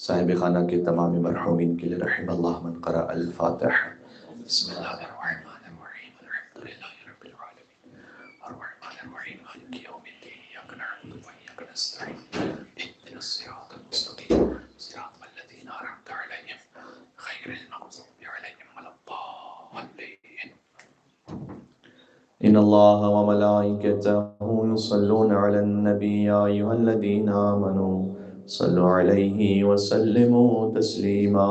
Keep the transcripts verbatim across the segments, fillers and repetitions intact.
صاحب خانہ کے تمام مرحومین کے لیے رحم اللہ من قرأ الفاتح. بسم اللہ الرحمن الرحیم الحمد للہ رب العالمین الرحمن الرحیم مالک یوم الدین ایاک نعبد و ایاک نستعین اهدنا الصراط المستقیم صراط الذین انعمت علیہم غیر المغضوب علیہم ولا الضالین. ان اللہ وملائکتہ یصلون علی النبی یا ایھا الذین آمنوا صلوا علیہ وسلموا تسلیما.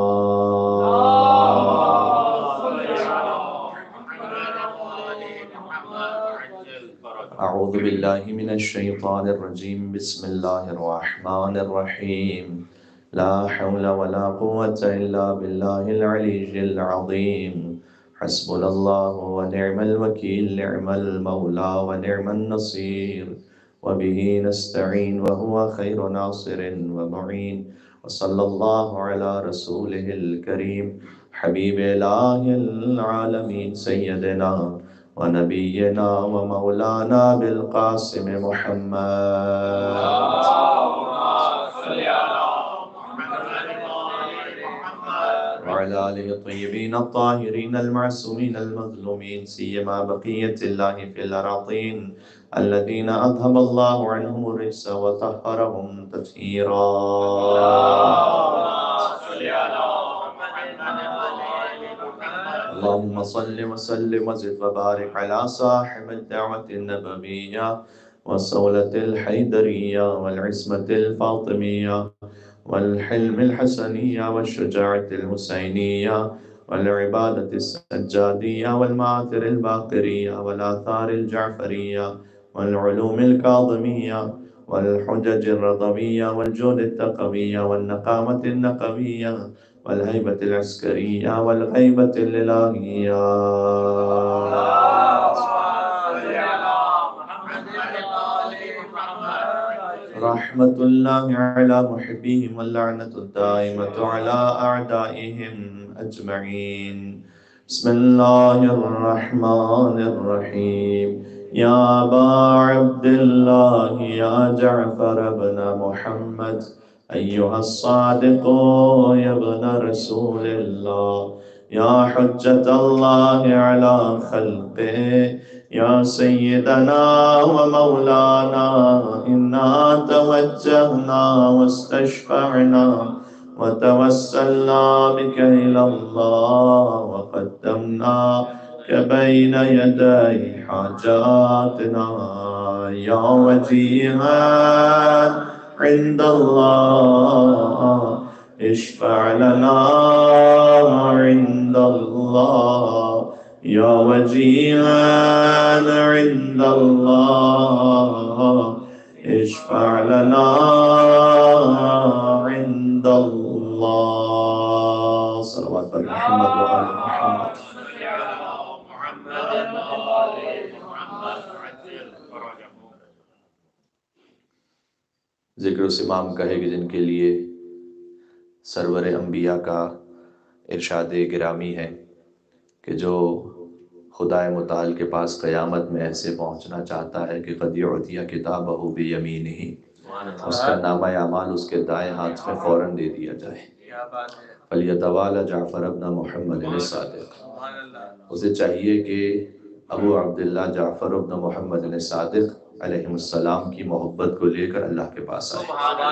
اعوذ باللہ من الشیطان الرجیم. بسم اللہ الرحمن الرحیم. لا حول ولا قوة الا باللہ العلی العظیم. حسبنا اللہ ونعم الوکیل نعم المولا ونعم النصیر وبه نستعین وهو خیر ناصر ومعین. وصلی اللہ علی رسولہ الکریم حبیب الہ العالمین سیدنا ونبینا ومولانا بالقاسم محمد وعلى آله الطيبين الطاهرين المعصومين المظلومين سيما بقية الله في الأراضين الذين أذهب الله عنهم الرجس وطهرهم تطهيرا. اللهم صل وسلم وزد وبارك على صاحب الدعوة النبوية والصولة الحيدرية والعصمة الفاطمية والحلم الحسنية والشجاعة الحسينية والعبادة السجادية والمآثر الباقرية والآثار الجعفرية والعلوم الكاظمية والحجج الرضوية والجود التقوية والنقامة النقوية والهيبة العسكرية والغيبة الإلهية. رحمة الله على محبيهم واللعنة الدائمة على أعدائهم أجمعين. بسم الله الرحمن الرحيم. يا أبا عبد الله يا جعفر بن محمد أيها الصادق يا ابن رسول الله يا حجة الله على خلقه يا سيدنا ومولانا إنا توجهنا واستشفعنا وتوسلنا بك إلى الله وقدمناك بين يدي حاجاتنا يا وجيها عند الله اشفع لنا عند الله يا وجيها عند الله اشفع لنا عند الله. صلوات محمد وآل محمد. ذکر اس امام کا ہے کہ جن کے لیے سرور انبیاء کا ارشاد گرامی ہے کہ جو خدائے متعال کے پاس قیامت میں ایسے پہنچنا چاہتا ہے کہ قد یعطی کتابہ بیمینہ، اس کا نامہ اعمال اس کے دائیں ہاتھ میں فوراً دے دیا جائے. فلیتوالى جعفر ابن محمد الصادق. اسے چاہیے کہ ابو عبداللہ جعفر ابن محمد الصادق علیہ السلام کی محبت کو لے کر اللہ کے پاس آئے.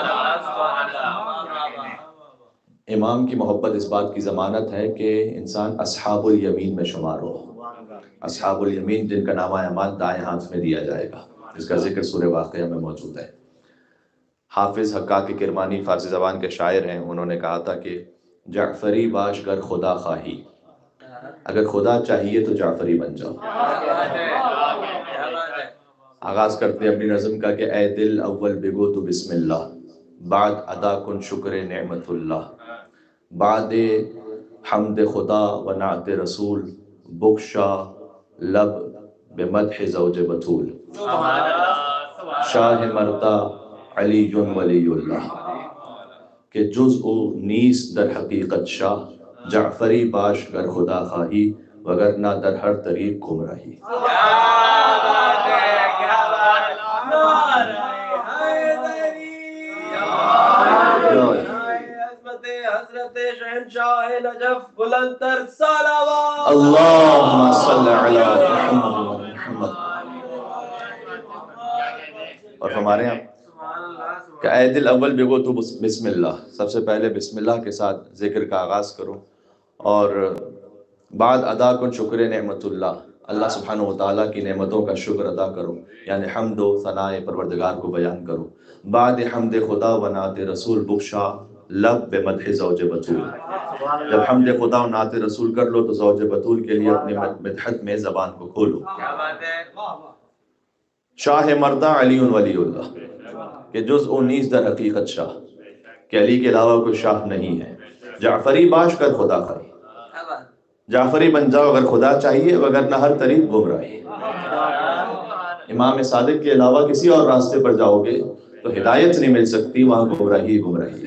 امام کی محبت اس بات کی ضمانت ہے کہ انسان اصحاب الیمین میں شمار ہو. اصحاب الیمین جن کا نامہ اعمال دائیں ہاتھ میں دیا جائے گا، جس کا ذکر سورہ واقعہ میں موجود ہے. حافظ حقاق کرمانی فارسی زبان کے شاعر ہیں، انہوں نے کہا تھا کہ جعفری باش گر خدا خواہی، اگر خدا چاہیے تو جعفری بن جاؤ. آغاز کرتے ہیں اپنی نظم کا کہ اے دل اول بگو تو بسم اللہ، بعد ادا کن شکر نعمت اللہ، بعد حمد خدا و نعت رسول، بخشا لب بمدح زوج بطول. شاہ مردہ علی ولی اللہ، کہ جز او نیست در حقیقت شاہ، جعفری باش گر خدا خواہی وگرنہ در ہر طریق گمراہی. حضرت شہنشاہ نجف بلند تر صلوات اللہم صلی علی محمد و محمد. اور ہمارے یہاں کہ اے دل اول بگو تو بسم اللہ، سب سے پہلے بسم اللہ کے ساتھ ذکر کا آغاز کرو، اور بعد ادا کن شکر نعمت اللہ، اللہ سبحانہ وتعالیٰ کی نعمتوں کا شکر ادا کرو، یعنی حمد و ثناء پروردگار کو بیان کرو. بعد حمد خدا و نعت رسول بخشا لب بے مدح زوج بطول. جب حمد خدا و نعت رسول کر لو تو زوج بطول کے لیے اپنی مدحت میں زبان کو کھولو. شاہ مردہ علی ولی اللہ، کہ جز او نیز در حقیقت شاہ، کہ علی کے علاوہ کوئی شاہ نہیں ہے. جعفری باش کر خدا خری، جعفری بن جاؤ اگر خدا چاہیے، وگرنہ ہر طریق گمراہی. امام صادق کے علاوہ کسی اور راستے پر جاؤ گے تو ہدایت نہیں مل سکتی، وہاں گمراہی گمراہی.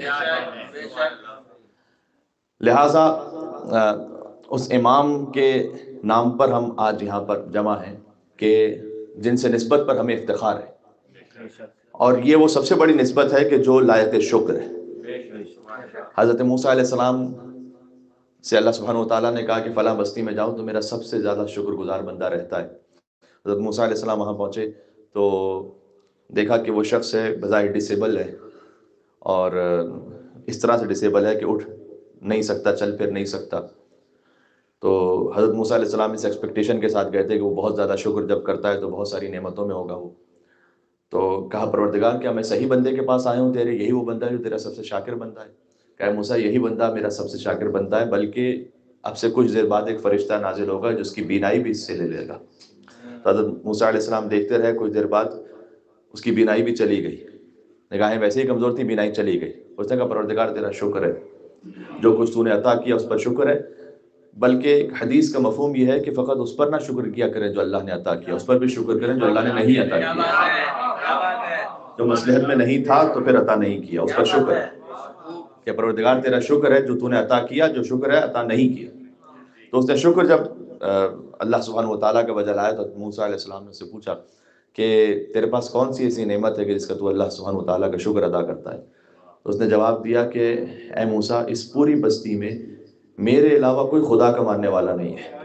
لہٰذا اس امام کے نام پر ہم آج یہاں پر جمع ہیں کہ جن سے نسبت پر ہمیں افتخار ہے، اور یہ وہ سب سے بڑی نسبت ہے کہ جو لائق شکر ہے. حضرت موسیٰ علیہ السلام سے اللہ سبحانہ وتعالیٰ نے کہا کہ فلاں بستی میں جاؤ تو میرا سب سے زیادہ شکر گزار بندہ رہتا ہے. حضرت موسیٰ علیہ السلام وہاں پہنچے تو دیکھا کہ وہ شخص ہے بظاہر ڈسیبل ہے، اور اس طرح سے ڈسیبل ہے کہ اٹھ نہیں سکتا، چل پھر نہیں سکتا. تو حضرت موسیٰ علیہ السلام اس ایکسپیکٹیشن کے ساتھ گئے تھے کہ وہ بہت زیادہ شکر جب کرتا ہے تو بہت ساری نعمتوں میں ہوگا وہ. تو کہا پروردگار کیا میں صحیح بندے کے پاس آیا ہوں تیرے، یہی وہ بندہ ہے جو تیرا سب سے شاکر بندہ ہے؟ کہا موسیٰ یہی بندہ میرا سب سے شاکر بندہ ہے، بلکہ اب سے کچھ دیر بعد ایک فرشتہ نازل ہوگا جس کی بینائی بھی اس سے لے لے گا. تو حضرت موسیٰ علیہ السلام دیکھتے رہے، کچھ دیر بعد اس کی بینائی بھی چلی گئی، نگاہیں ویسے ہی کمزور تھی، بینائی چلی گئی. اس نے کہا پروردگار تیرا شکر ہے، جو کچھ تو نے عطا کیا اس پر شکر ہے. بلکہ حدیث کا مفہوم یہ ہے کہ فقط اس پر نہ شکر کیا کریں جو اللہ نے عطا کیا، اس پر بھی شکر کریں جو اللہ نے نہیں عطا کیا. جو مصلحت میں نہیں تھا تو پھر عطا نہیں کیا، اس پر شکر ہے کہ پروردگار تیرا شکر ہے جو تو نے عطا کیا، جو شکر ہے عطا نہیں کیا. تو اس نے شکر جب اللہ سبحانہ وتعالیٰ کا وجہ لایا تو موسیٰ علیہ السلام نے اس سے پوچھا کہ تیرے پاس کون سی ایسی نعمت ہے کہ جس کا تو اللہ سبحانہ وتعالیٰ کا شکر ادا کرتا ہے؟ تو اس نے جواب دیا کہ اے موسیٰ اس پوری بستی میں میرے علاوہ کوئی خدا کا ماننے والا نہیں ہے.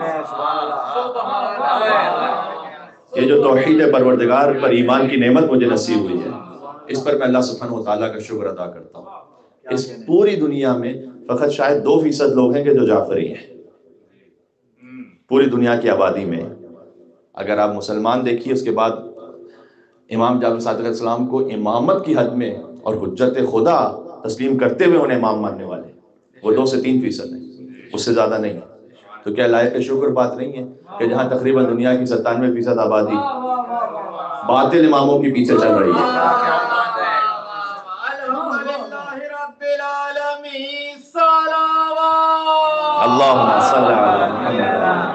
یہ جو توحید پروردگار پر ایمان کی نعمت مجھے نصیب ہوئی ہے، اس پر میں اللہ سبحانہ وتعالیٰ کا شکر ادا کرتا ہوں. اس پوری دنیا میں فقط شاید دو فیصد لوگ ہیں کہ جو جعفری ہیں. پوری دنیا کی آبادی میں اگر آپ مسلمان دیکھیے، اس کے بعد امام جعفر صادق علیہ السلام کو امامت کی حد میں اور حجت خدا تسلیم کرتے ہوئے انہیں امام ماننے والے وہ دو سے تین فیصد ہیں، اس سے زیادہ نہیں. تو کیا لائق شکر بات نہیں ہے کہ جہاں تقریباً دنیا کی ستانوے فیصد آبادی باطل اماموں کے پیچھے چل رہی ہے. اللہم صلی علی محمد.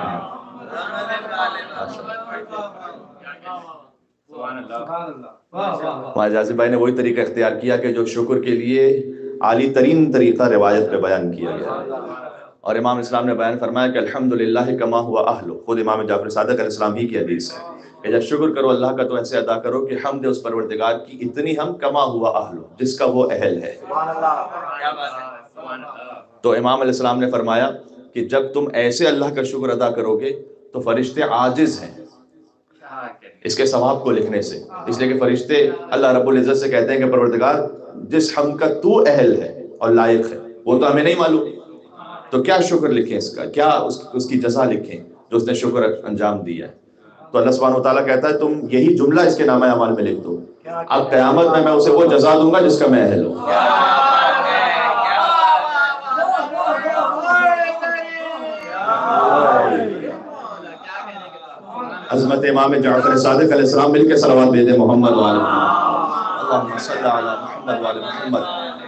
ہمارے جاسم بھائی نے وہی طریقہ اختیار کیا کہ جو شکر کے لیے عالی ترین طریقہ روایت پہ بیان کیا گیا، اور امام اسلام نے بیان فرمایا کہ الحمدللہ کما ہوا اہلو. خود امام جعفر صادق علیہ السلام ہی کی حدیث ہے کہ جب شکر کرو اللہ کا تو ایسے ادا کرو کہ حمد اس پروردگار کی اتنی ہم کما ہوا اہلو، جس کا وہ اہل ہے. تو امام علیہ السلام نے فرمایا کہ جب تم ایسے اللہ کا شکر ادا کرو گے تو فرشتے عاجز ہیں اس کے ثواب کو لکھنے سے، اس لیے کہ فرشتے اللہ رب العزت سے کہتے ہیں کہ پروردگار جس حمد کا تو اہل ہے اور لائق ہے وہ تو ہمیں نہیں معلوم، تو کیا شکر لکھیں اس کا، کیا اس کی جزا لکھیں جو اس نے شکر انجام دیا ہے. تو اللہ سبحانہ وتعالیٰ کہتا ہے تم یہی جملہ اس کے نامہ اعمال میں لکھ دو، اب قیامت میں میں اسے وہ جزا دوں گا جس کا میں اہل ہوں. عظمت امام جعفر صادق علیہ السلام مل کے صلوات بھیجیں محمد وعلی محمد. اللہم صلی علی محمد وعلی محمد.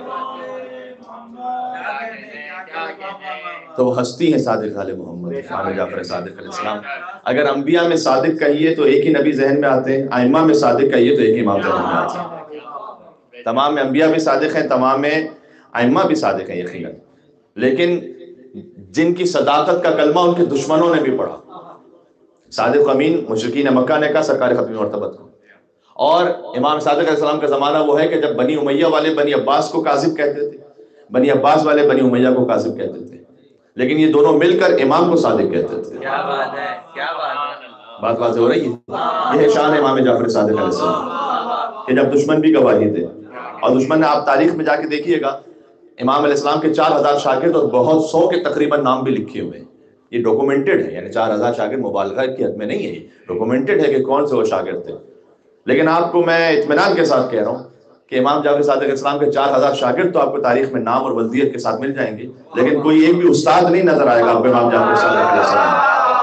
تو وہ ہستی ہیں صادق علیہ محمد امام جعفر صادق علیہ السلام. اگر انبیاء میں صادق کہیے تو ایک ہی نبی ذہن میں آتے ہیں، ائمہ میں صادق کہیے تو ایک ہی امام ذہن میں آتے ہیں. تمام انبیاء بھی صادق ہیں، تمام ائمہ بھی صادق ہیں یقیناً، لیکن جن کی صداقت کا کلمہ ان کے دشمنوں نے بھی پڑھا. صادق امین مشرکین مکہ نے کہا سرکار ختم مرتبت کو، اور امام صادق علیہ السلام کا زمانہ وہ ہے کہ جب بنی امیہ والے بنی عباس کو کاذب کہتے تھے، بنی عباس والے بنی امیہ کو کاذب کہتے تھے، لیکن یہ دونوں مل کر امام کو صادق کہتے تھے۔ کیا بات ہے، کیا بات ہے، بات واضح ہو رہی ہے؟ یہ ہے شان امام جعفر صادق علیہ السلام کہ جب دشمن بھی گواہی دے، اور دشمن نے، آپ تاریخ میں جا کے دیکھیے گا، امام علیہ السلام کے چار ہزار شاگرد اور بہت سو کے تقریباً نام بھی لکھے ہوئے ہیں، یہ ڈاکومنٹڈ ہے، یعنی چار ہزار شاگرد مبالغہ کی حد میں نہیں ہے، یہ ڈاکومنٹڈ ہے کہ کون سے وہ شاگرد تھے۔ لیکن آپ کو میں اطمینان کے ساتھ کہہ رہا ہوں کہ امام جعفر صادق علیہ السلام کے چار ہزار شاگرد تو آپ کو تاریخ میں نام اور ولدیت کے ساتھ مل جائیں گے، لیکن کوئی ایک بھی استاد نہیں نظر آئے گا آپ کو امام جعفر صادق علیہ السلام۔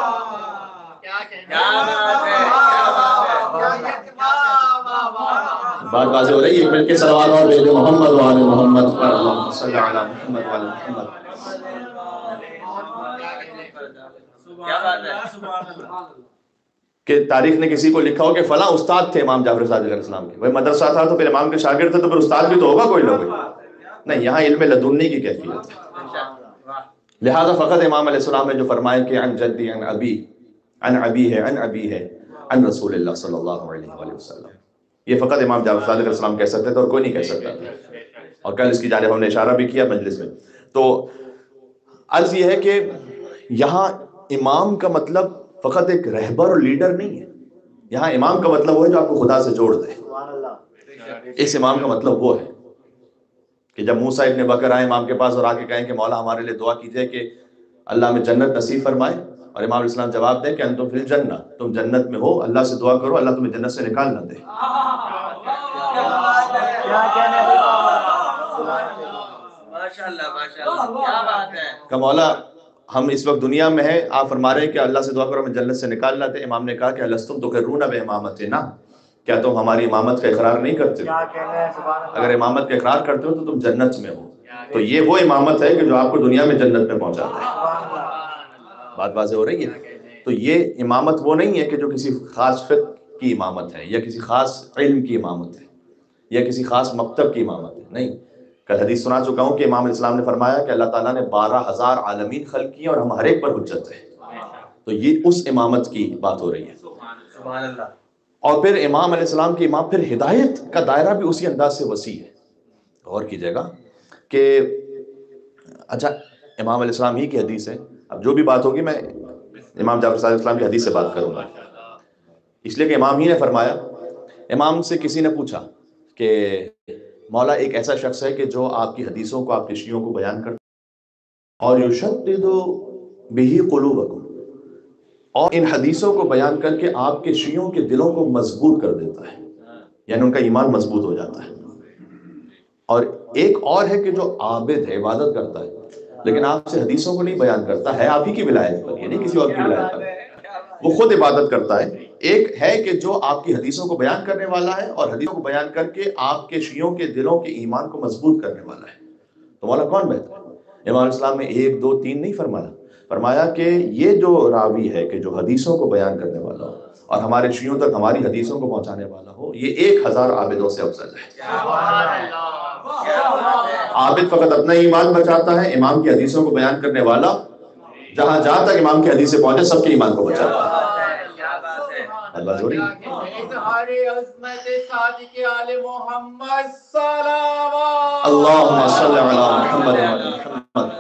بات واضح ہو رہی ہے؟ مل کے صلوات اور بھیج دیں محمد وآل محمد، اللہم صلی علی محمد وآل محمد۔ کہ تاریخ نے کسی کو لکھا ہو کہ فلاں استاد تھے امام جعفر صادق علیہ السلام کے، وہ مدرسہ تھا تو پھر امام کے شاگرد تھے تو پھر استاد بھی تو ہوگا کوئی نہ کوئی، نہیں، یہاں علم لدنی کی کیفیت ہے۔ لہذا فقط امام علیہ السلام نے جو فرمایا کہ عن جدی عن ابی، عن ابی ہے، عن ابی ہے، عن رسول اللہ صلی اللہ علیہ وآلہ وسلم، یہ فقط امام جعفر صادق علیہ السلام کہہ سکتے تھے اور کوئی نہیں کہہ سکتا تھا، اور کل اس کی جانب ہم نے اشارہ بھی کیا مجلس میں۔ تو عرض یہ ہے کہ یہاں امام کا مطلب فقط ایک رہبر اور لیڈر نہیں ہے، یہاں امام کا مطلب وہ ہے جو آپ کو خدا سے جوڑ دے، اس امام کا مطلب وہ ہے کہ جب موسیٰ ابن بکر آئے امام کے پاس اور آ کے کہیں کہ مولا ہمارے لیے دعا کیجئے کہ اللہ ہمیں جنت نصیب فرمائے، اور امام علیہ السلام جواب دیں کہ انتم فی الجنہ، تم جنت میں ہو، اللہ سے دعا کرو اللہ تمہیں جنت سے نکال نہ دے۔ کہ مولا ہم اس وقت دنیا میں ہیں، آپ فرما رہے ہیں کہ اللہ سے دعا کرو ہمیں جنت سے نکال نہ دے۔ امام نے کہا کہ الستم تقرون بامامتنا، کیا تم ہماری امامت کا اقرار نہیں کرتے؟ اگر امامت کا اقرار کرتے ہو تو تم جنت میں ہو، تو یہ وہ امامت ہے کہ جو آپ کو دنیا میں جنت میں پہنچاتا ہے۔ بات واضح ہو رہی ہے؟ تو یہ امامت وہ نہیں ہے کہ جو کسی خاص فقہ کی امامت ہے، یا کسی خاص علم کی امامت ہے، یا کسی خاص مکتب کی امامت ہے، نہیں۔ کل حدیث سنا چکا ہوں کہ امام علیہ السلام نے فرمایا کہ اللہ تعالیٰ نے بارہ ہزار عالمین خلق کیے اور ہم ہر ایک پر حجت ہے، تو یہ اس امامت کی بات ہو رہی ہے۔ سبحان اللہ۔ اور پھر امام علیہ السلام کی امام، پھر ہدایت کا دائرہ بھی اسی انداز سے وسیع ہے۔ غور کیجئے گا کہ اچھا امام علیہ السلام ہی کی حدیث ہے، اب جو بھی بات ہوگی میں امام جعفر صادق علیہ السلام کی حدیث سے بات کروں گا، اس لیے کہ امام ہی نے فرمایا۔ امام سے کسی نے پوچھا کہ مولا ایک ایسا شخص ہے کہ جو آپ کی حدیثوں کو، آپ کے شیعوں کو بیان کرتا اور یشدد بہ قلوبکم، اور ان حدیثوں کو بیان کر کے آپ کے شیعوں کے دلوں کو مضبوط کر دیتا ہے، یعنی ان کا ایمان مضبوط ہو جاتا ہے۔ اور ایک اور ہے کہ جو عابد ہے، عبادت کرتا ہے، لیکن آپ سے حدیثوں کو نہیں بیان کرتا ہے، آپ ہی کی ولایت پر، یہ نہیں کسی اور کی ولایت پر، وہ خود عبادت کرتا ہے۔ ایک ہے کہ جو آپ کی حدیثوں کو بیان کرنے والا ہے اور حدیثوں کو بیان کر کے آپ کے شیعوں کے دلوں کے ایمان کو مضبوط کرنے والا ہے، تو مولا کون بہتر ہے؟ امام الاسلام نے ایک دو تین نہیں فرمایا، فرمایا کہ یہ جو راوی ہے کہ جو حدیثوں کو بیان کرنے والا ہو اور ہمارے شیعوں تک ہماری حدیثوں کو پہنچانے والا ہو، یہ ایک ہزار عابدوں سے افضل ہے۔ عابد فقط اپنا ایمان بچاتا ہے، امام کی حدیثوں کو بیان کرنے والا جہاں جہاں تک امام کی حدیث سے پہنچے سب کے ایمان کو بچاتا ہے۔ اللہ جوڑی اللہم صلی علی محمد وعلی محمد۔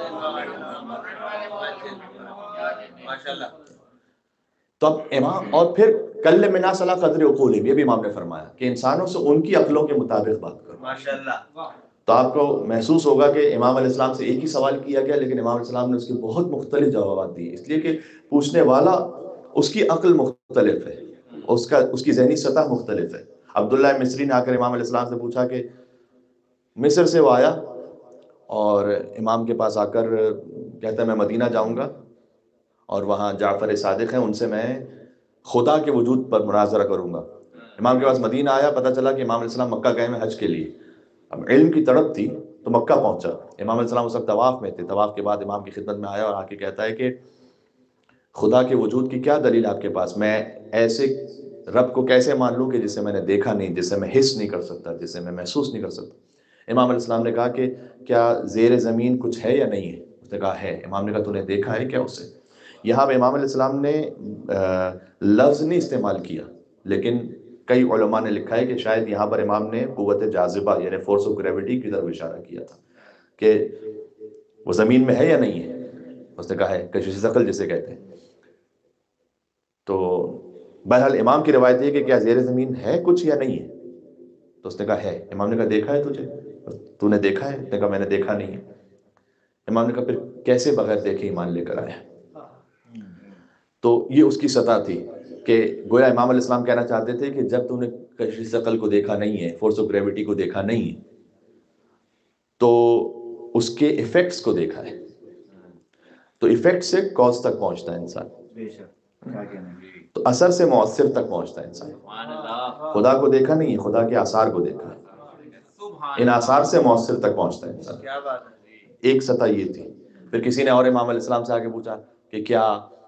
تو اب امام، اور پھر کل من الناس علی قدر عقولہم، یہ بھی امام نے فرمایا کہ انسانوں سے ان کی عقلوں کے مطابق بات کرو۔ ماشاءاللہ۔ تو آپ کو محسوس ہوگا کہ امام علیہ السلام سے ایک ہی سوال کیا گیا، لیکن امام علیہ السلام نے اس کے بہت مختلف جوابات دیے، اس لیے کہ پوچھنے والا اس کی عقل مختلف ہے، اس کا اس کی ذہنی سطح مختلف ہے۔ عبداللہ مصری نے آ کر امام علیہ السلام سے پوچھا کہ مصر سے وہ آیا اور امام کے پاس آ کر کہتا ہے میں مدینہ جاؤں گا اور وہاں جعفر صادق ہیں، ان سے میں خدا کے وجود پر مناظرہ کروں گا۔ امام کے پاس مدینہ آیا، پتہ چلا کہ امام علیہ السلام مکہ گئے ہیں حج کے لیے، اب علم کی تڑپ تھی تو مکہ پہنچا۔ امام علیہ السلام اس وقت طواف میں تھے، طواف کے بعد امام کی خدمت میں آیا اور آ کے کہتا ہے کہ خدا کے وجود کی کیا دلیل آپ کے پاس، میں ایسے رب کو کیسے مان لوں کہ جسے میں نے دیکھا نہیں، جسے میں حس نہیں کر سکتا، جسے میں محسوس نہیں کر سکتا۔ امام علیہ السلام نے کہا کہ کیا زیر زمین کچھ ہے یا نہیں ہے؟ اس نے کہا ہے۔ امام نے کہا تو نے دیکھا ہے کیا اسے؟ یہاں پہ امام علیہ السلام نے لفظ نہیں استعمال کیا، لیکن کئی علماء نے لکھا ہے کہ شاید یہاں پر امام نے قوت جاذبہ یعنی فورس آف گریوٹی کی طرف اشارہ کیا تھا کہ وہ زمین میں ہے یا نہیں ہے؟ اس نے کہا ہے، کشش عقل جسے کہتے ہیں۔ تو بہرحال امام کی روایت ہے کہ کیا زیر زمین ہے کچھ یا نہیں ہے؟ تو اس نے کہا ہے۔ امام نے کہا دیکھا ہے تجھے؟ تو نے دیکھا ہے؟ اس نے کہا میں نے دیکھا نہیں ہے۔ امام نے کہا پھر کیسے بغیر دیکھے ایمان لے کر آیا؟ تو یہ اس کی سطح تھی کہ گویا امام علیہ السلام کہنا چاہتے تھے کہ جب تو نے کشش ثقل کو دیکھا نہیں ہے، فورس آف گریوٹی کو دیکھا نہیں ہے، تو اس کے ایفیکٹس کو دیکھا ہے۔ تو ایفیکٹ سے کاز تک پہنچتا ہے انسان، تو اثر سے مؤثر تک پہنچتا ہے انسان۔ خدا کو دیکھا نہیں ہے، خدا کے آثار کو دیکھا ہے، ان آثار سے مؤثر تک پہنچتا ہے انسان۔ ایک سطح یہ تھی۔ پھر کسی نے اور امام علیہ السلام سے آگے پوچھا کہ کیا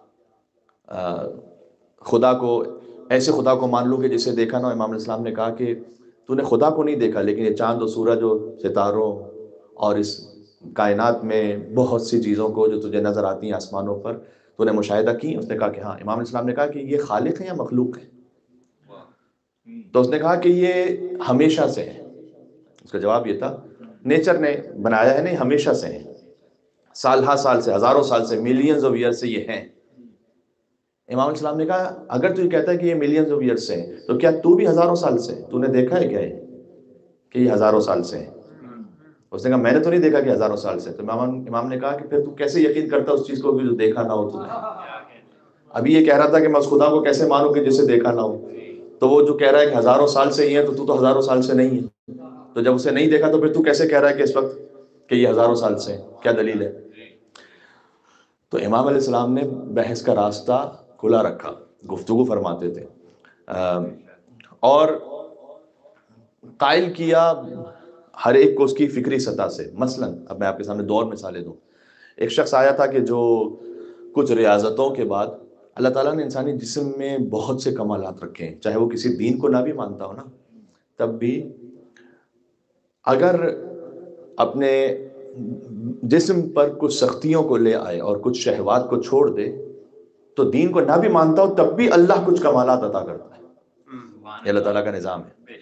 خدا کو، ایسے خدا کو مان لوں کہ جسے دیکھا نہ ہو؟ امام علیہ السلام نے کہا کہ تو نے خدا کو نہیں دیکھا، لیکن یہ چاند و سورج و ستاروں اور اس کائنات میں بہت سی چیزوں کو جو تجھے نظر آتی ہیں آسمانوں پر، تو نے مشاہدہ کی؟ اس نے کہا کہ ہاں۔ امام علیہ السلام نے کہا کہ یہ خالق ہے یا مخلوق ہے؟ تو اس نے کہا کہ یہ ہمیشہ سے ہے۔ اس کا جواب یہ تھا نیچر نے بنایا ہے نہیں، ہمیشہ سے ہے، سال ہا سال سے، ہزاروں سال سے، ملینز آف ایئر سے یہ ہیں۔ امام علیہ السلام نے کہا اگر تو یہ کہتا ہے کہ یہ ملینز آف ایئر سے ہے، تو کیا تو بھی ہزاروں سال سے ہے؟ تو نے دیکھا ہے کیا ہے کہ یہ ہزاروں سال سے ہے؟ اس نے کہا میں نے تو نہیں دیکھا کہ ہزاروں سال سے۔ تو امام نے کہا کہ پھر تو کیسے یقین کرتا اس چیز کو کہ جو دیکھا نہ ہو تو نے؟ ابھی یہ کہہ رہا تھا کہ میں اس خدا کو کیسے مانوں کہ جسے دیکھا نہ ہو، تو وہ جو کہہ رہا ہے کہ ہزاروں سال سے ہی ہے، تو تو تو ہزاروں سال سے نہیں ہے، تو جب اسے نہیں دیکھا تو پھر تو کیسے کہہ رہا ہے کہ اس وقت کہ یہ ہزاروں سال سے ہے؟ کیا دلیل ہے؟ تو امام علیہ السلام نے بحث کا راستہ کھلا رکھا، گفتگو فرماتے تھے، اور قائل کیا ہر ایک کو اس کی فکری سطح سے۔ مثلا اب میں آپ کے سامنے دو اور مثالیں دوں۔ ایک شخص آیا تھا کہ جو کچھ ریاضتوں کے بعد، اللہ تعالیٰ نے انسانی جسم میں بہت سے کمالات رکھے ہیں، چاہے وہ کسی دین کو نہ بھی مانتا ہو نا، تب بھی اگر اپنے جسم پر کچھ سختیوں کو لے آئے اور کچھ شہوات کو چھوڑ دے، تو دین کو نہ بھی مانتا ہو تب بھی اللہ کچھ کمالات عطا کرتا ہے۔ یہ اللہ تعالیٰ کا نظام ہے۔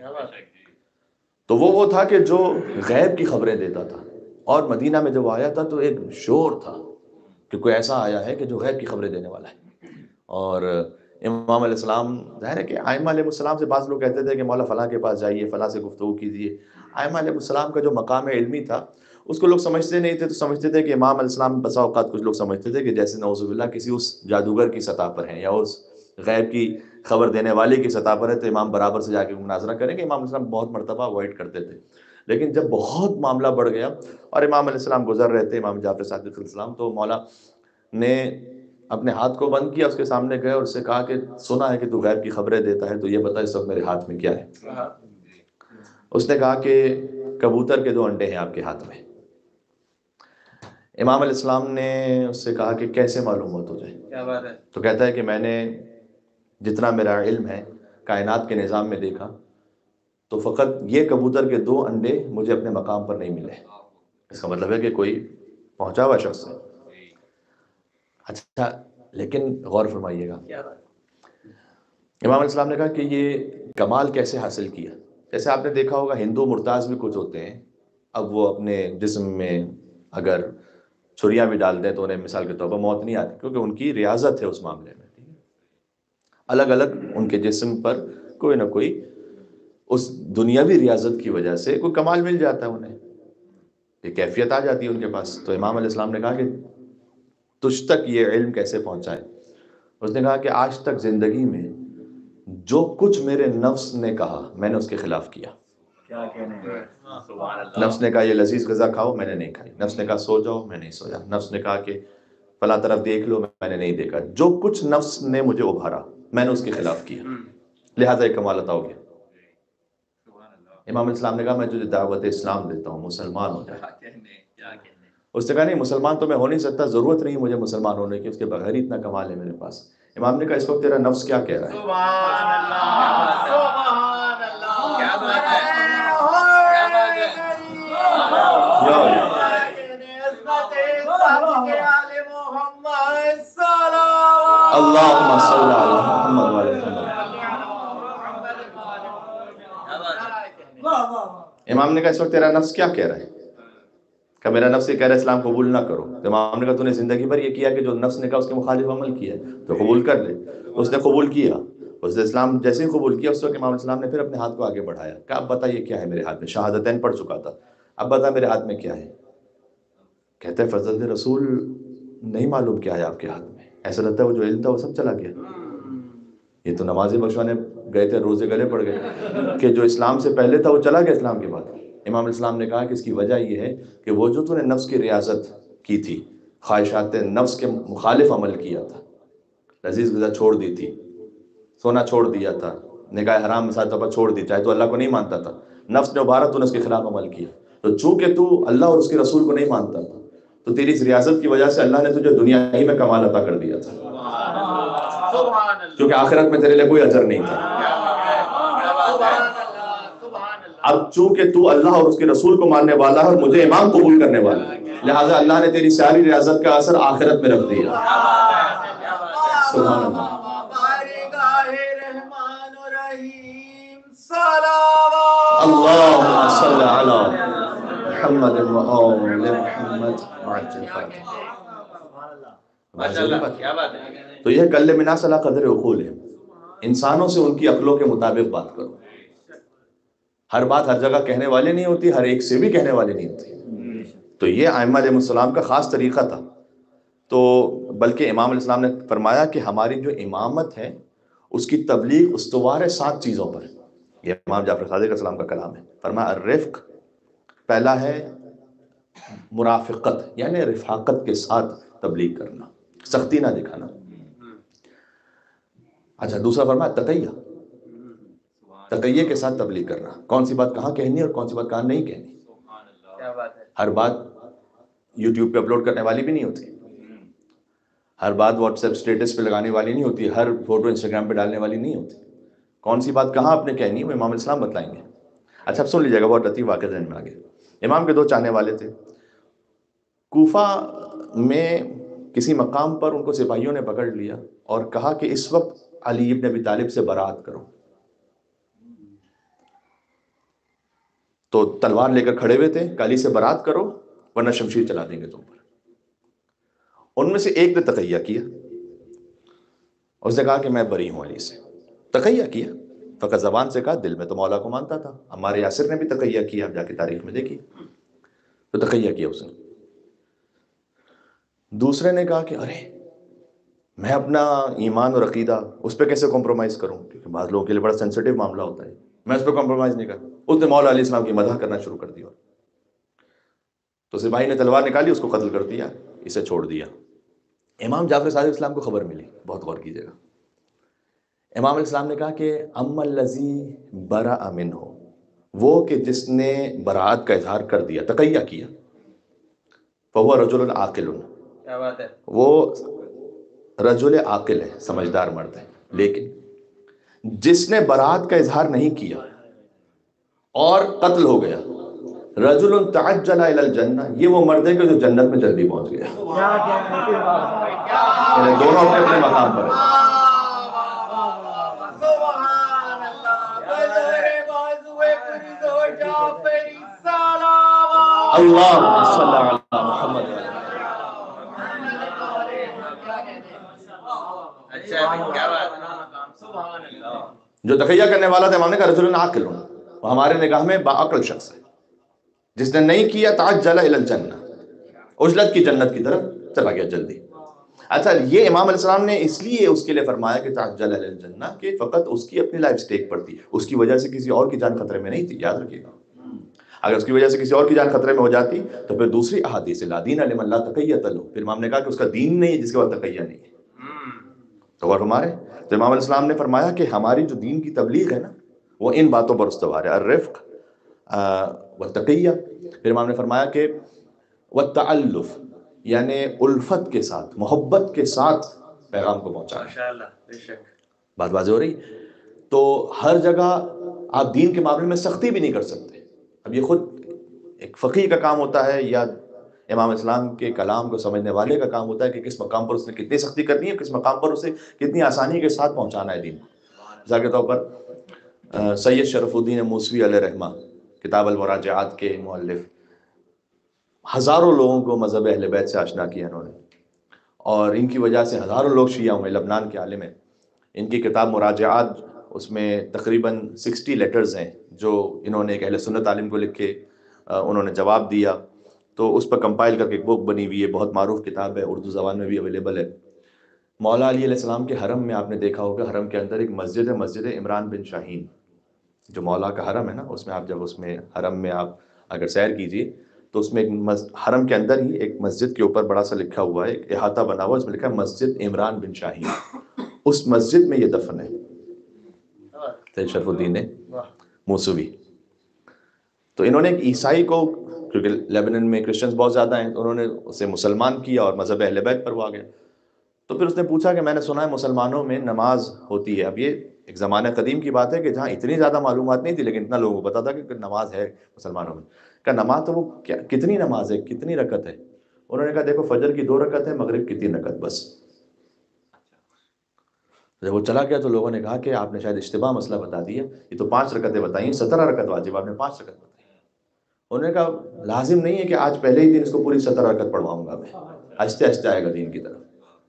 تو وہ وہ تھا کہ جو غیب کی خبریں دیتا تھا، اور مدینہ میں جب آیا تھا تو ایک شور تھا کہ کوئی ایسا آیا ہے کہ جو غیب کی خبریں دینے والا ہے۔ اور امام علیہ السلام، ظاہر ہے کہ ائمہ علیہ السلام سے بعض لوگ کہتے تھے کہ مولا فلاں کے پاس جائیے، فلاں سے گفتگو کیجیے۔ ائمہ علیہ السلام کا جو مقام علمی تھا اس کو لوگ سمجھتے نہیں تھے، تو سمجھتے تھے کہ امام علیہ السلام، بسا اوقات کچھ لوگ سمجھتے تھے کہ جیسے نعوذ باللہ کسی اس جادوگر کی سطح پر ہیں یا اس غیب کی خبر دینے والے کی سطح پر ہے، تو امام برابر سے جا کے مناظرہ کریں گے۔ امام علیہ السلام بہت مرتبہ اوائڈ کرتے تھے، لیکن جب بہت معاملہ بڑھ گیا اور امام علیہ السلام گزر رہے تھے، امام جعفر صادق علیہ السلام، تو مولا نے اپنے ہاتھ کو بند کیا، اس کے سامنے گئے اور اس سے کہا کہ سنا ہے کہ تو غیب کی خبریں دیتا ہے، تو یہ بتا اس وقت میرے ہاتھ میں کیا ہے؟ اس نے کہا کہ کبوتر کے دو انڈے ہیں آپ کے ہاتھ میں۔ امام علیہ السلام نے اس سے کہا کہ کیسے معلوم ہو تجھے؟ کیا بات ہے؟ تو کہتا ہے کہ میں نے جتنا میرا علم ہے کائنات کے نظام میں دیکھا، تو فقط یہ کبوتر کے دو انڈے مجھے اپنے مقام پر نہیں ملے۔ اس کا مطلب ہے کہ کوئی پہنچا ہوا شخص ہے۔ اچھا لیکن غور فرمائیے گا، امام علیہ السلام نے کہا کہ یہ کمال کیسے حاصل کیا؟ جیسے آپ نے دیکھا ہوگا ہندو مرتاز بھی کچھ ہوتے ہیں، اب وہ اپنے جسم میں اگر چھریاں بھی ڈال دیں تو انہیں مثال کے طور پر موت نہیں آتی، کیونکہ ان کی ریاضت ہے اس معاملے میں۔ الگ الگ ان کے جسم پر کوئی نہ کوئی اس دنیاوی ریاضت کی وجہ سے کوئی کمال مل جاتا ہے انہیں، یہ کیفیت آ جاتی ہے ان کے پاس۔ تو امام علیہ السلام نے کہا کہ تجھ تک یہ علم کیسے پہنچا ہے؟ اس نے کہا کہ آج تک زندگی میں جو کچھ میرے نفس نے کہا میں نے اس کے خلاف کیا۔ نفس نے کہا یہ لذیذ غذا کھاؤ، میں نے نہیں کھائی۔ نفس نے کہا سو جاؤ، میں نہیں سویا۔ نفس نے کہا کہ فلاں طرف دیکھ لو، میں نے نہیں دیکھا۔ جو کچھ نفس نے مجھے ابھارا میں نے اس کے خلاف کیا، لہٰذا ایک کمال عطا ہو گیا۔ امام اسلام نے کہا میں تجھے دعوت اسلام دیتا ہوں، مسلمان ہو جائے۔ اس نے کہا نہیں، مسلمان تو میں ہو نہیں سکتا، ضرورت نہیں مجھے مسلمان ہونے کی، اس کے بغیر اتنا کمال ہے میرے پاس۔ امام نے کہا اس وقت تیرا نفس کیا کہہ رہا ہے؟ سبحان اللہ، سبحان اللہ، کیا بات ہے، اللہم صلی علی محمد وعلی محمد۔ امام نے کہا اس وقت تیرا نفس کیا کہہ رہا ہے؟ کہ میرا نفس یہ کہہ رہا ہے اسلام قبول نہ کرو. تو امام نے کہا تو نے زندگی بھر یہ کیا کہ جو نفس نے کہا اس کے مخالف عمل کیا ہے تو قبول کر لے. اس نے قبول کیا. اس نے اسلام جیسے ہی قبول کیا اس وقت امام اسلام نے پھر اپنے ہاتھ کو آگے بڑھایا کہ اب بتا یہ کیا ہے میرے ہاتھ میں. شہادتین پڑھ چکا تھا, اب بتا میرے ہاتھ میں کیا ہے. کہتے ہیں فضل رسول نہیں معلوم کیا ہے آپ کے ہاتھ میں, ایسا لگتا ہے وہ جو علم تھا وہ سب چلا گیا. یہ تو نمازیں بخشوانے گئے تھے, روزے گلے پڑ گئے کہ جو اسلام سے پہلے تھا وہ چلا گیا اسلام کے بعد. امام اسلام نے کہا کہ اس کی وجہ یہ ہے کہ وہ جو تو نے نفس کی ریاضت کی تھی, خواہشات نفس کے مخالف عمل کیا تھا, لذیذ غذا چھوڑ دی تھی, سونا چھوڑ دیا تھا, نکاح حرام مثال طور پر چھوڑ دی, چاہے تو اللہ کو نہیں مانتا تھا, نفس نے ابھارا تو نے اس کے خلاف عمل کیا. تو چونکہ تو اللہ اور اس کے رسول کو نہیں مانتا تھا تو تیری اس ریاضت کی وجہ سے اللہ نے تجھے دنیا ہی میں کمال عطا کر دیا تھا, کیونکہ آخرت میں تیرے لیے کوئی اجر نہیں تھا. اب چونکہ تو اللہ اور اس کے رسول کو ماننے والا ہے اور مجھے امام قبول کرنے والا ہے, لہٰذا اللہ نے تیری ساری ریاضت کا اثر آخرت میں رکھ دیا. سبحان اللہ. اللهم صل على محمد وآل محمد وعجل فرجهم. تو یہ کل مناس علی قدر عقول ہے. انسانوں سے ان کی عقلوں کے مطابق بات کرو. ہر بات ہر جگہ کہنے والے نہیں ہوتی, ہر ایک سے بھی کہنے والے نہیں ہوتی. تو یہ ائمہ علیہ السلام کا خاص طریقہ تھا. تو بلکہ امام علیہ السلام نے فرمایا کہ ہماری جو امامت ہے اس کی تبلیغ استوار ہے سات چیزوں پر. یہ امام جعفر صادق علیہ السلام کا کلام ہے. فرمایا الرفق, پہلا ہے مرافقت یعنی رفاقت کے ساتھ تبلیغ کرنا, سختی نہ دکھانا. اچھا دوسرا فرمایا تقیہ, تقیہ کے ساتھ تبلیغ کرنا, کون سی بات کہاں کہنی ہے اور کون سی بات کہاں نہیں کہنی. ہر بات یوٹیوب پہ اپلوڈ کرنے والی بھی نہیں ہوتی, ہر بات واٹس ایپ اسٹیٹس پہ لگانے والی نہیں ہوتی, ہر فوٹو انسٹاگرام پہ ڈالنے والی نہیں ہوتی. کون سی بات کہاں آپ نے کہنی ہے وہ امام اسلام بتلائیں گے. اچھا اب سن لیجیے گا, بہت لطیف واقعہ ذہن میں آ گیا. امام کے دو چاہنے والے تھے. کوفہ میں کسی مقام پر ان کو سپاہیوں نے پکڑ لیا اور کہا کہ اس وقت علی ابن ابی طالب سے برات کرو. تو تلوار لے کر کھڑے ہوئے تھے کہ علی سے برات کرو ورنہ شمشیر چلا دیں گے تم پر. ان میں سے ایک نے تقیہ کیا, اس نے کہا کہ میں بری ہوں علی سے. تقیہ کیا, فقط زبان سے کہا, دل میں تو مولا کو مانتا تھا. ہمارے یاسر نے بھی تقیہ کیا, آپ جا کے تاریخ میں دیکھیے, تو تقیہ کیا اس نے. دوسرے نے کہا کہ ارے میں اپنا ایمان اور عقیدہ اس پہ کیسے کمپرومائز کروں, کیونکہ بعض لوگوں کے لیے بڑا سینسٹیو معاملہ ہوتا ہے, میں اس پہ کمپرومائز نہیں کرتا. اس نے مولا علیہ السلام کی مدح کرنا شروع کر دیا. تو سپاہی نے تلوار نکالی, اس کو قتل کر دیا, اسے چھوڑ دیا. امام جعفر صادق اسلام کو خبر ملی, بہت غور کیجیے گا. امام علیہ السلام نے کہا کہ اما الذی برأ منہ, وہ کہ جس نے براءت کا اظہار کر دیا, تقیہ کیا, فہو رجل عاقل, کیا بات ہے, وہ رجل عاقل ہے, سمجھدار مرد ہے. لیکن جس نے براءت کا اظہار نہیں کیا اور قتل ہو گیا, رجل تعجل الی الجنہ, یہ وہ مرد ہے کہ جو جنت میں جلدی پہنچ گیا. یعنی دونوں اپنے اپنے مقام پر ہیں. اللہم صلی علی محمد. جو تقیہ کرنے والا تھا امام نے کہا رجل عاقل, وہ ہمارے نگاہ میں باعقل شخص ہے. جس نے نہیں کیا تعجل الی الجنہ, عجلت کی جنت کی طرف چلا گیا جلدی. اچھا یہ امام علیہ السلام نے اس لیے اس کے لیے فرمایا کہ تعجل الی الجنہ, کہ فقط اس کی اپنی لائف سٹیک پر تھی, اس کی وجہ سے کسی اور کی جان خطرے میں نہیں تھی. یاد رکھیے گا, اگر اس کی وجہ سے کسی اور کی جان خطرے میں ہو جاتی تو پھر دوسری احادیث لا دین لمن لا تقیہ له, پھر امام نے کہا کہ اس کا دین نہیں ہے جس کے بعد تقیہ نہیں ہے. تو غور ہمارے تو امام علیہ السلام نے فرمایا کہ ہماری جو دین کی تبلیغ ہے نا وہ ان باتوں پر استوار ہے, الرفق والتقیہ. پھر امام نے فرمایا کہ والتعلف, یعنی الفت کے ساتھ, محبت کے ساتھ پیغام کو پہنچانا. ماشاءاللہ, بے شک بات واضح ہو رہی. تو ہر جگہ آپ دین کے معاملے میں سختی بھی نہیں کر سکتے. اب یہ خود ایک فقیہ کا کام ہوتا ہے یا امام اسلام کے کلام کو سمجھنے والے کا کام ہوتا ہے کہ کس مقام پر اس نے کتنی سختی کرنی ہے, کس مقام پر اسے کتنی آسانی کے ساتھ پہنچانا ہے دین کو. مثال کے طور پر سید شرف الدین موسوی علیہ رحمہ, کتاب المراجعات کے مؤلف, ہزاروں لوگوں کو مذہب اہل بیت سے آشنا کیا انہوں نے، اور ان کی وجہ سے ہزاروں لوگ شیعہ ہوئے. لبنان کے عالم ہیں، ان کی کتاب مراجعات، اس میں تقریباً سکسٹی لیٹرز ہیں جو انہوں نے ایک اہل سنت عالم کو لکھ کے انہوں نے جواب دیا، تو اس پر کمپائل کر کے ایک بک بنی ہوئی ہے، بہت معروف کتاب ہے، اردو زبان میں بھی اویلیبل ہے. مولا علی علیہ السلام کے حرم میں آپ نے دیکھا ہوگا، حرم کے اندر ایک مسجد ہے، مسجد عمران بن شاہین، جو مولا کا حرم ہے نا، اس میں آپ جب اس میں حرم میں آپ اگر سیر کیجیے تو اس میں ایک مز... حرم کے اندر ہی ایک مسجد کے اوپر بڑا سا لکھا ہوا ہے، ایک احاطہ بنا ہوا ہے، اس میں لکھا ہے مسجد عمران بن شاہین. اس مسجد میں یہ دفن ہے سید شرف الدین موسوی. تو انہوں نے ایک عیسائی کو، کیونکہ لیبنن میں کرسچنز بہت زیادہ ہیں، انہوں نے اسے مسلمان کیا اور مذہب اہل بیت پر وہ آ گیا. تو پھر اس نے پوچھا کہ میں نے سنا ہے مسلمانوں میں نماز ہوتی ہے. اب یہ ایک زمانہ قدیم کی بات ہے کہ جہاں اتنی زیادہ معلومات نہیں تھی، لیکن اتنا لوگوں کو پتا تھا کہ نماز ہے مسلمانوں میں. کہ نماز تو وہ کیا، کتنی نماز ہے، کتنی رکعت ہے؟ انہوں نے کہا دیکھو فجر کی دو رکعت ہے، مغرب کی تین رکعت بس. جب وہ چلا گیا تو لوگوں نے کہا کہ آپ نے شاید اشتباہ مسئلہ بتا دیا، یہ تو پانچ رکعتیں بتائیں، سترہ رکعت واجب، آپ نے پانچ رکعت بتائی. انہوں نے کہا لازم نہیں ہے کہ آج پہلے ہی دن اس کو پوری سترہ رکعت پڑھواؤں گا، میں آہستہ آہستہ آئے گا دین کی طرف.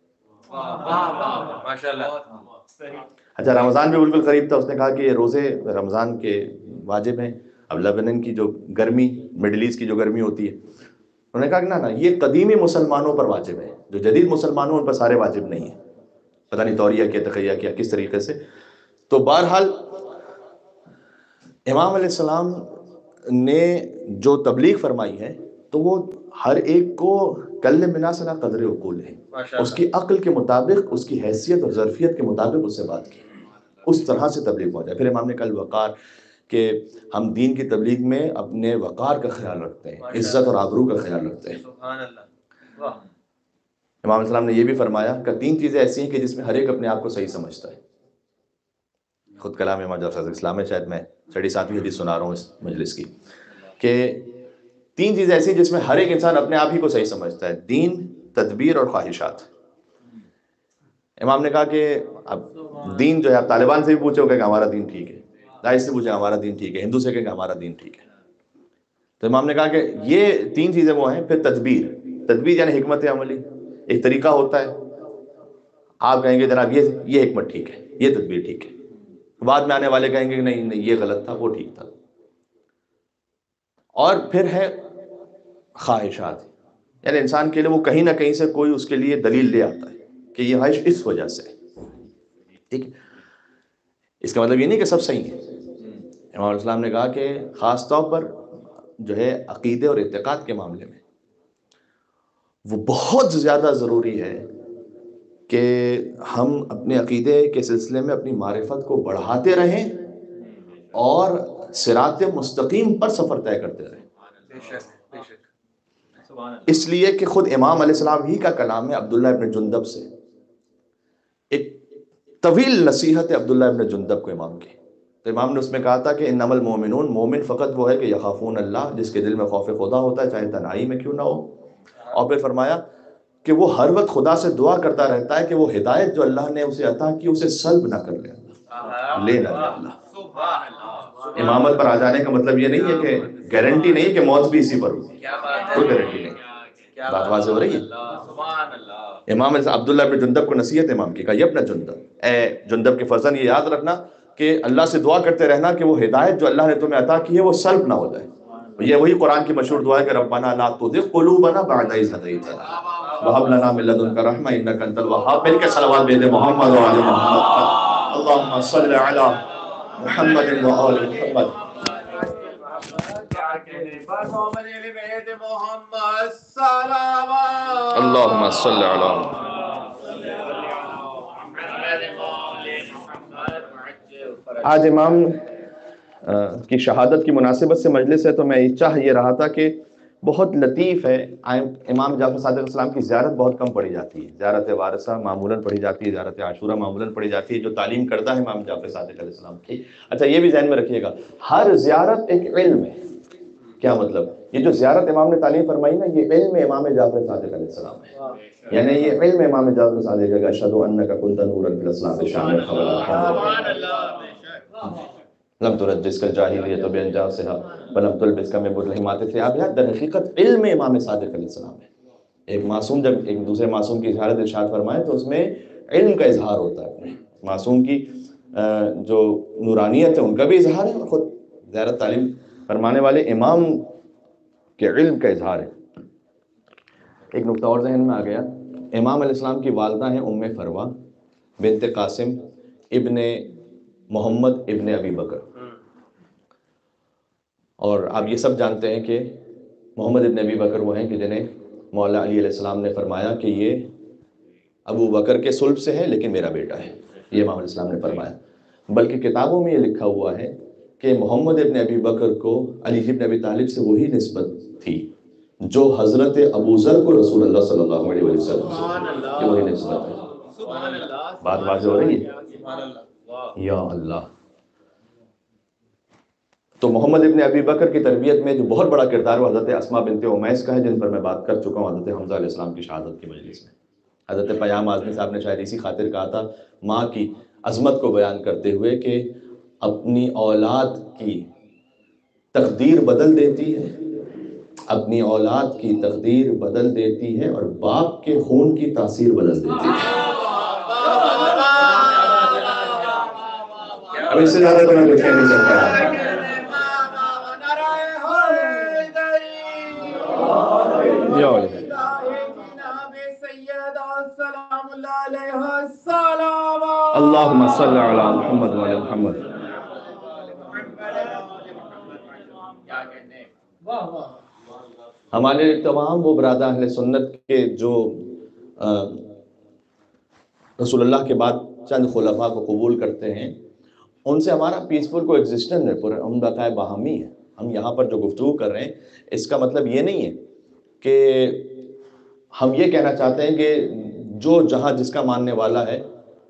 اچھا رمضان بھی بالکل قریب تھا، اس نے کہا کہ یہ روزے رمضان کے واجب ہیں. اب لبنان کی جو گرمی، مڈل ایسٹ کی جو گرمی ہوتی ہے، انہوں نے کہا کہ نا نا یہ قدیمی مسلمانوں پر واجب ہے، جو جدید مسلمانوں ان پر سارے واجب نہیں ہیں. پتہ نہیں توریہ کیا، تقیہ کیا، کس طریقے سے. تو بہرحال امام علیہ السلام نے جو تبلیغ فرمائی ہے تو وہ ہر ایک کو کل مناسنا قدر عقول ہے، اس کی عقل کے مطابق، اس کی حیثیت اور ظرفیت کے مطابق اس سے بات کی، اس طرح سے تبلیغ پہنچا. پھر امام نے کل وقار کہ ہم دین کی تبلیغ میں اپنے وقار کا خیال رکھتے ہیں، عزت اور آبرو کا خیال رکھتے ہیں. امام علیہ السلام نے یہ بھی فرمایا کہ تین چیزیں ایسی ہیں کہ جس میں ہر ایک اپنے آپ کو صحیح سمجھتا ہے. خود کلام امام جعفر صادق اسلام ہے، شاید میں ساڑھے ساتویں حدیث سنا رہا ہوں اس مجلس کی، کہ تین چیزیں ایسی ہیں جس میں ہر ایک انسان اپنے آپ ہی کو صحیح سمجھتا ہے: دین، تدبیر اور خواہشات. امام نے کہا کہ اب دین جو ہے، آپ طالبان سے بھی پوچھو گے کہ ہمارا دین ٹھیک ہے، داعش سے پوچھے ہمارا دین ٹھیک ہے، ہندو سے کہیں کہ ہمارا دین ٹھیک ہے. تو امام نے کہا کہ یہ تین چیزیں وہ ہیں. پھر تدبیر، تدبیر یعنی حکمت عملی، ایک طریقہ ہوتا ہے، آپ کہیں گے جناب یہ یہ حکمت ٹھیک ہے، یہ تدبیر ٹھیک ہے، بعد میں آنے والے کہیں گے کہ نہیں نہیں یہ غلط تھا، وہ ٹھیک تھا. اور پھر ہے خواہشات، یعنی انسان کے لیے وہ کہیں نہ کہیں سے کوئی اس کے لیے دلیل لے آتا ہے کہ یہ خواہش اس وجہ سے. ٹھیک ہے، اس کا مطلب یہ نہیں کہ سب صحیح ہیں. امام علیہ السلام نے کہا کہ خاص طور پر جو ہے عقیدے اور اعتقاد کے معاملے میں وہ بہت زیادہ ضروری ہے کہ ہم اپنے عقیدے کے سلسلے میں اپنی معرفت کو بڑھاتے رہیں اور صراط مستقیم پر سفر طے کرتے رہیں. اس لیے کہ خود امام علیہ السلام ہی کا کلام ہے عبداللہ ابن جندب سے، ایک طویل نصیحت ہے عبداللہ ابن جندب کو امام کی. تو امام نے اس میں کہا تھا کہ انما المومنون، مومن فقط وہ ہے کہ یخافون اللہ، جس کے دل میں خوف خدا ہوتا ہے چاہے تنہائی میں کیوں نہ ہو. اور پھر فرمایا کہ وہ ہر وقت خدا سے دعا کرتا رہتا ہے کہ وہ ہدایت جو اللہ نے اسے عطا کی اسے سلب نہ کر لے اللہ، لے نہ لے اللہ. امامت پر آ جانے کا مطلب یہ نہیں ہے کہ گارنٹی نہیں ہے کہ موت بھی اسی پر ہوگی، کوئی گارنٹی نہیں. بات واضح ہو رہی ہے. امام عبداللہ بن جندب کو نصیحت امام کی، کہا یہ اپنا جندب، اے جندب کے فرزند یہ یاد رکھنا کہ اللہ سے دعا کرتے رہنا کہ وہ ہدایت جو اللہ نے تمہیں عطا کی ہے وہ سلب نہ ہو جائے. یہ وہی قرآن کی مشہور دعا ہے کہ ربنا لا تزغ قلوبنا بعد اذ ہدیتنا وہب لنا من لدنک رحمہ انک انت الوہاب. مل کے صلوات بھیجیں محمد و آل محمد پر. اللہم صل علی محمد و آل محمد. اللہم صل علی آج امام کی شہادت کی مناسبت سے مجلس ہے تو میں چاہ یہ رہا تھا کہ بہت لطیف ہے، امام جعفر صادق السلام کی زیارت بہت کم پڑھی جاتی ہے، زیارت وارثہ معمولاً پڑھی جاتی ہے، زیارت عاشورہ معمولاً پڑھی جاتی ہے جو تعلیم کردہ ہے امام جعفر صادق علیہ السلام کی. اچھا یہ بھی ذہن میں رکھیے گا، ہر زیارت ایک علم ہے. کیا مطلب؟ یہ جو زیارت امام نے تعلیم فرمائی نا، یہ علم امام جعفر صادق علیہ السلام ہے، یعنی یہ علم امام جعفر صادق کا اشہد انک کنت نورا فی الاسلام شامل خبر. لم تنجسک الجاہلیۃ بانجاسها ولم تلبسک من برہمات ثیابها، در حقیقت علم امام صادق علیہ السلام ہے. ایک معصوم جب ایک دوسرے معصوم کی اشارت ارشاد فرمائے تو اس میں علم کا اظہار ہوتا ہے. معصوم کی جو نورانیت ہے ان کا بھی اظہار ہے، اور خود زیارت تعلیم فرمانے والے امام کے علم کا اظہار ہے. ایک نقطہ اور ذہن میں آ گیا. امام علیہ السلام کی والدہ ہیں ام فروا بنت قاسم ابن محمد ابن ابی بکر، اور آپ یہ سب جانتے ہیں کہ محمد ابن ابی بکر وہ ہیں کہ جنہیں مولا علی علیہ السلام نے فرمایا کہ یہ ابو بکر کے صلب سے ہے لیکن میرا بیٹا ہے، یہ امام علیہ السلام نے فرمایا. بلکہ کتابوں میں یہ لکھا ہوا ہے کہ محمد ابن ابی بکر کو علی ابن ابی طالب سے وہی نسبت تھی جو حضرت ابو ذر کو رسول اللہ صلی اللہ علیہ وسلم سے، کہ وہی نسبت ہے. بات واضح ہو رہی ہے؟ یا اللہ. تو محمد ابن ابی بکر کی تربیت میں جو بہت بڑا کردار وہ حضرت اسماء بنت امیس کا ہے، جن پر میں بات کر چکا ہوں حضرت حمزہ علیہ السلام کی شہادت کی مجلس میں. حضرت پیام اعظمی صاحب نے شاید اسی خاطر کہا تھا ماں کی عظمت کو بیان کرتے ہوئے کہ اپنی اولاد کی تقدیر بدل دیتی ہے، اپنی اولاد کی تقدیر بدل دیتی ہے اور باپ کے خون کی تاثیر بدل دیتی ہے. اب اس سے زیادہ تو میں کچھ کہہ نہیں سکتا. اللہم صلی علی محمد و علی محمد. ہمارے تمام وہ برادر اہل سنت کے جو رسول اللہ کے بعد چند خلفاء کو قبول کرتے ہیں، ان سے ہمارا پیسفل کو ایگزسٹنس ہے، پورا ہم بقائے باہمی ہے. ہم یہاں پر جو گفتگو کر رہے ہیں اس کا مطلب یہ نہیں ہے کہ ہم یہ کہنا چاہتے ہیں کہ جو جہاں جس کا ماننے والا ہے،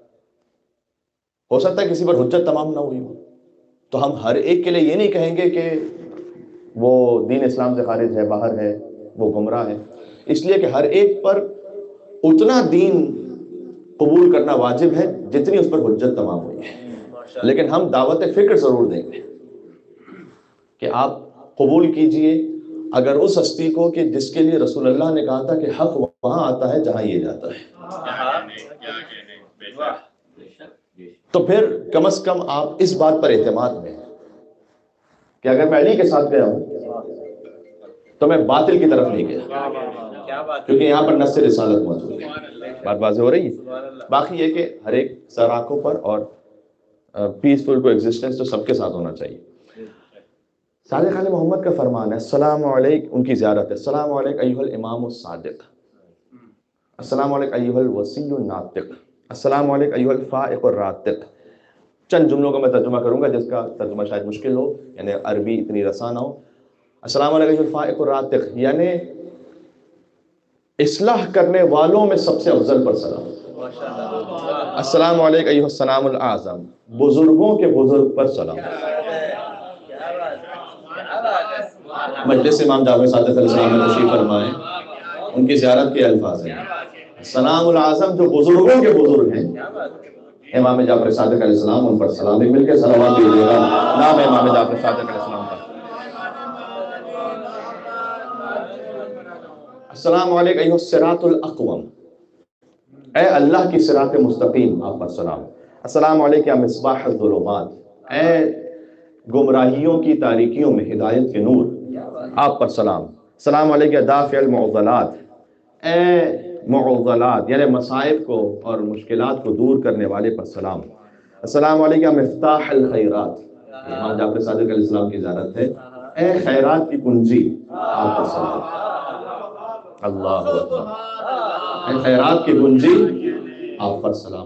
ہو سکتا ہے کسی پر حجت تمام نہ ہوئی ہو، تو ہم ہر ایک کے لیے یہ نہیں کہیں گے کہ وہ دین اسلام سے خارج ہے، باہر ہے، وہ گمراہ ہے. اس لیے کہ ہر ایک پر اتنا دین قبول کرنا واجب ہے جتنی اس پر حجت تمام ہوئی ہے. لیکن ہم دعوت فکر ضرور دیں گے کہ آپ قبول کیجئے اگر اس ہستی کو کہ جس کے لیے رسول اللہ نے کہا تھا کہ حق وہاں آتا ہے جہاں یہ جاتا ہے. تو پھر کم از کم آپ اس بات پر اعتماد میں کہ اگر میں علی کے ساتھ گیا ہوں تو میں باطل کی طرف نہیں گیا، کیونکہ یہاں پر نص رسالت موجود ہے. بات واضح ہو رہی ہے؟ باقی یہ کہ ہر ایک سراخوں پر اور پیسفل کو ایگزسٹنس تو سب کے ساتھ ہونا چاہیے. صادق علیہ محمد کا فرمان ہے السلام علیکم، ان کی زیارت ہے السلام علیکم ایھا الامام الصادق، السلام علیکم ایھا الوصی الناطق، السلام علیکم ایھا الفائق الراتق. چند جملوں کا میں ترجمہ کروں گا جس کا ترجمہ شاید مشکل ہو، یعنی عربی اتنی رساں نہ ہو. السلام علیکم ایھا الفائق الراتق یعنی اصلاح کرنے والوں میں سب سے افضل پر سلام. السلام علیکم ایھا السلام الاعظم، بزرگوں کے بزرگ پر سلام. مجلس امام جعفر صادق علیہ السلام میں تشریف فرمائے، ان کی زیارت کے الفاظ ہیں السلام العظم، جو بزرگوں کے بزرگ ہیں امام جعفر صادق علیہ السلام، ان پر سلام. ایک مل کے صلوات دیجیے گا نام امام جعفر صادق علیہ السلام پر. السلام علیکم ایھا الصراط الاقوم، اے اللہ کی صراط مستقیم، آپ پر سلام. السلام علیکم یا مصباح الظلمات، اے گمراہیوں کی تاریکیوں میں ہدایت کے نور، آپ پر سلام. السلام علیکم یا دافع المعضلات، اے معضلات یعنی مصائب کو اور مشکلات کو دور کرنے والے پر سلام. السلام علیکم یا مفتاح الخیرات، امام جعفر صادق علیہ السلام کی زیارت ہے، اے خیرات کی کنجی، آپ پر سلام. اللہ اکبر، اے خیرات کی کنجی، آپ پر سلام.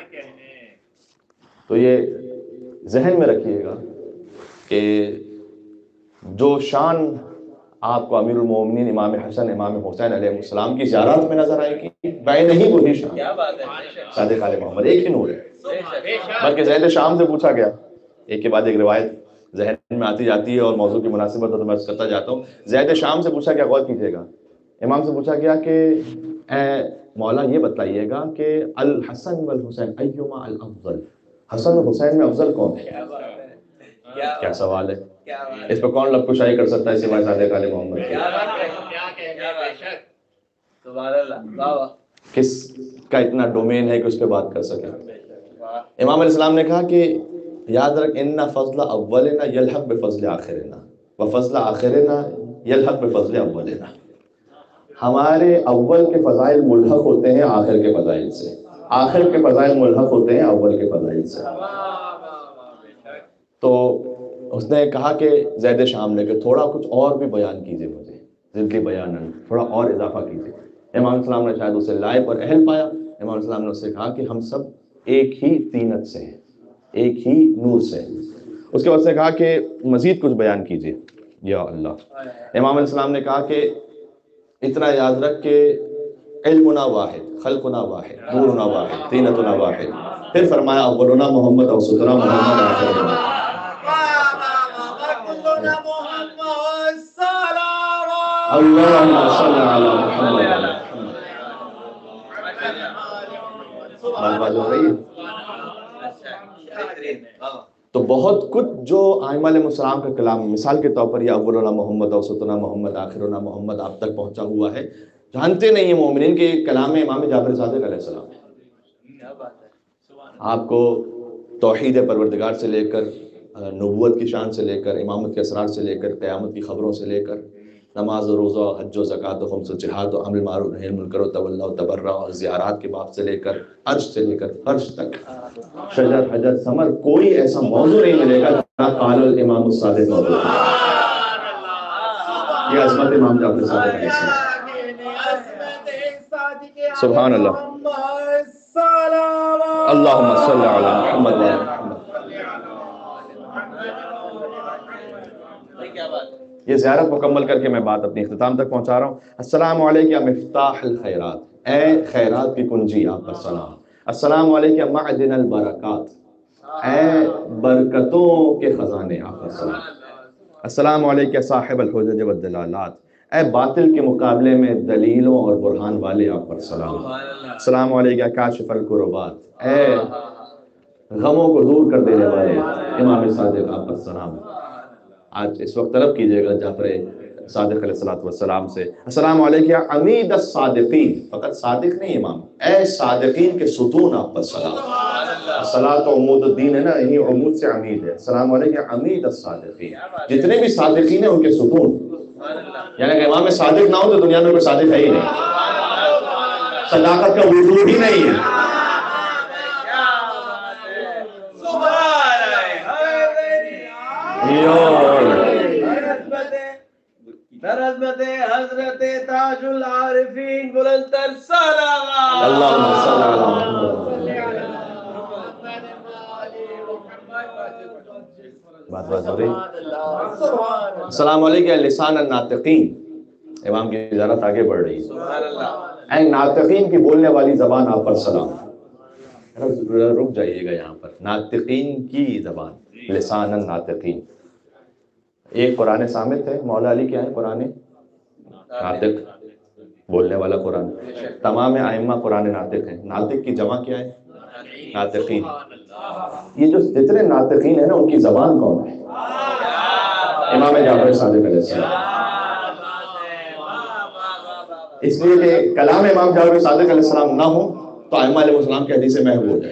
تو یہ ذہن میں رکھیے گا کہ جو شان آپ کو امیر المومنین امام حسن امام حسین علیہ السلام کی زیارات میں نظر آئے گی، بین ہی وہی شان صادق علیہ محمد، ایک ہی نور ہے. بلکہ زید شام سے پوچھا گیا، ایک کے بعد ایک روایت ذہن میں آتی جاتی ہے اور موضوع کی مناسبت ہے تو میں اس کرتا جاتا ہوں. زید شام سے پوچھا گیا، غور کیجیے گا، امام سے پوچھا گیا کہ اے مولا یہ بتائیے گا کہ الحسن والحسین ایہما الافضل، حسن و حسین میں افضل کون ہے؟ کیا سوال ہے؟ اس پہ کون لب کشائی کر سکتا ہے سوائے صادق علیہ محمد کے؟ کس کا اتنا ڈومین ہے کہ اس پہ بات کر سکے؟ امام علیہ السلام نے کہا کہ یاد رکھ ان فضل اولنا یلحق بفضل آخرنا وفضل آخرنا یلحق بفضل اولنا. ہمارے اول کے فضائل ملحق ہوتے ہیں آخر کے فضائل سے، آخر کے فضائل ملحق ہوتے ہیں اول کے فضائل سے. تو اس نے کہا کہ زید شام نے کہ تھوڑا کچھ اور بھی بیان کیجئے، مجھے زندگی بیان تھوڑا اور اضافہ کیجئے. امام السلام نے شاید اسے لائق اور اہل پایا. امام السلام نے اس سے کہا کہ ہم سب ایک ہی طینت سے ہیں، ایک ہی نور سے ہیں. اس کے بعد سے کہا کہ مزید کچھ بیان کیجئے. یا اللہ. امام علیہ السلام نے کہا کہ اتنا یاد رکھ کہ علمنا واحد، خلقنا واحد، نورنا واحد، طینتنا واحد. پھر فرمایا اولنا محمد اوسطنا محمد آخرنا. اللہم صلی علی محمد. بات بات ہو رہی ہے. تو بہت کچھ جو ائمہ علیہ السلام کا کلام، مثال کے طور پر یہ اولنا محمد اوسطنا محمد آخرنا محمد آپ تک پہنچا ہوا ہے، جانتے نہیں ہیں مومنین کہ کلام امام جعفر صادق علیہ السلام ہے. آپ کو توحید پروردگار سے لے کر نبوت کی شان سے لے کر امامت کے اسرار سے لے کر قیامت کی خبروں سے لے کر نماز و روزہ، حج و زکوٰۃ و خمس و جہاد و امر معروف نہی عن المنکر و تولی و تبرع اور زیارات کے باب سے لے کر عرش سے لے کر فرش تک، شجر حجر ثمر، کوئی ایسا موضوع نہیں ملے گا جہاں قال الامام الصادق موجود ہے. یہ عظمت امام جعفر صادق علیہ السلام. سبحان اللہ. اللہم صلی علی محمد و علی محمد. یہ زیارت مکمل کر کے میں بات اپنی اختتام تک پہنچا رہا ہوں. السلام علیکم یا مفتاح الخیرات، اے خیرات کی کنجی آپ پر سلام. السلام علیکم یا معدن البرکات، اے برکتوں کے خزانے آپ پر سلام. السلام علیکم یا صاحب الحجج والدلالات، اے باطل کے مقابلے میں دلیلوں اور برہان والے آپ پر سلام. السلام علیکم یا کاشف الکربات، اے غموں کو دور کر دینے والے امام صادق آپ پر سلام. آج اس وقت طلب کیجئے گا جعفر صادق علیہ السلام سے. السلام علیکم یا عمید الصادقین، فقط صادق نہیں امام، اے صادقین کے ستون آپ پر سلام. الصلاۃ عمود الدین ہے نا، یہی عمود سے عمید ہے. السلام علیکم یا عمید الصادقین، جتنے بھی صادقین ہیں ان کے ستون. یعنی کہ امام صادق نہ ہو تو دنیا میں کوئی صادق ہے ہی نہیں، صداقت کا وجود ہی نہیں ہے. عظمت حضرت تاج العارفین بلند تر سلام. اللہم صلی علی محمد. بات بات ہو رہی. السلام علیکم لسان الناطقین، امام کی زیارت آگے بڑھ رہی ہے. اے ناطقین کی بولنے والی زبان آپ پر سلام. رک جائیے گا یہاں پر، ناطقین کی زبان، لسان الناطقین. ایک قرآن صامت ہے، مولا علی کیا ہے؟ قرآن ناطق، بولنے والا قرآن. تمام ائمہ قرآن ناطق ہیں. ناطق کی جمع کیا ہے؟ ناطقین. یہ جو جتنے ناطقین ہیں نا ان کی زبان کون ہے؟ امام جعفر صادق علیہ السلام. اس لیے کہ کلام امام جعفر صادق علیہ السلام نہ ہو تو ائمہ علیہ السلام کی حدیث محو ہو جائے.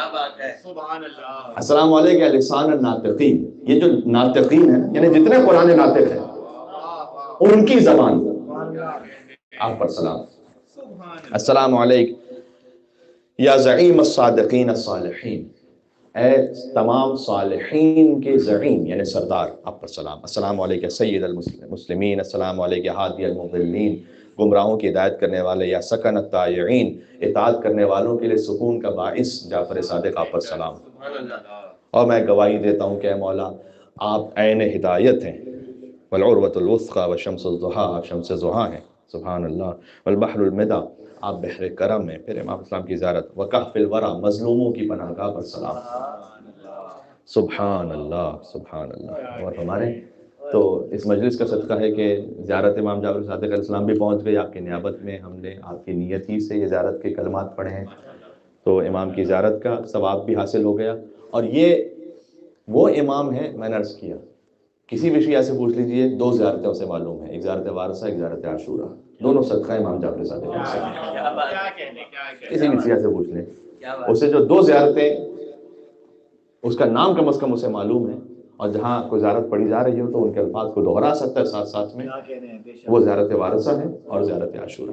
السلام علیکم یا لسان الناطقین، یہ جو ناطقین ہیں یعنی جتنے قرآن ناطق ہیں ان کی زبان آپ پر سلام. السلام علیکم یا زعیم الصادقین الصالحین، اے تمام صالحین کے زعیم یعنی سردار آپ پر سلام. السلام علیکم سید المسلمین، السلام علیکم ہادی المضلین، گمراہوں کی ہدایت کرنے والے، یا سکن الطائعین، اطاعت کرنے والوں کے لیے سکون کا باعث جعفر صادق آپ پر سلام. اور میں گواہی دیتا ہوں کہ اے مولا آپ عین ہدایت ہیں، والعروۃ الوثقی والشمس الضحیٰ، آپ شمس ضحیٰ ہیں. سبحان اللہ. والبحر المدی، آپ بحر کرم ہیں. پھر امام اسلام کی زیارت. وکہف الورا، مظلوموں کی پناہ گاہ پر سلام. سبحان اللہ سبحان اللہ. اور ہمارے تو اس مجلس کا صدقہ ہے کہ زیارت امام جعفر صادق علیہ السلام بھی پہنچ گئی. آپ کی نیابت میں ہم نے آپ کی نیت ہی سے یہ زیارت کے کلمات پڑھے ہیں، تو امام کی زیارت کا ثواب بھی حاصل ہو گیا. اور یہ وہ امام ہیں. میں نے عرض کیا کسی بھی شیعہ سے پوچھ لیجئے، دو زیارتیں اسے معلوم ہیں، ایک زیارت وارثہ، ایک زیارت عاشورہ، دونوں صدقہ امام جعفر صادق علیہ السلام. کسی بھی شیعہ سے پوچھ لیں، اسے جو دو زیارتیں اس کا نام کم از کم اسے معلوم ہے، اور جہاں کوئی زیارت پڑھی جا رہی ہو تو ان کے الفاظ کو دوہرا سکتا ہے ساتھ ساتھ میں، وہ زیارت وارثہ ہے اور زیارت عاشورہ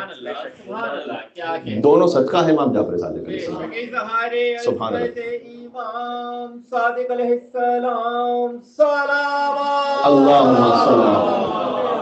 ہے. دونوں صدقہ ہے امام جعفر صادق علیہ السلام. سبحان اللہ. امام صادق علیہ السلام صلوات. اللہم صلی اللہ.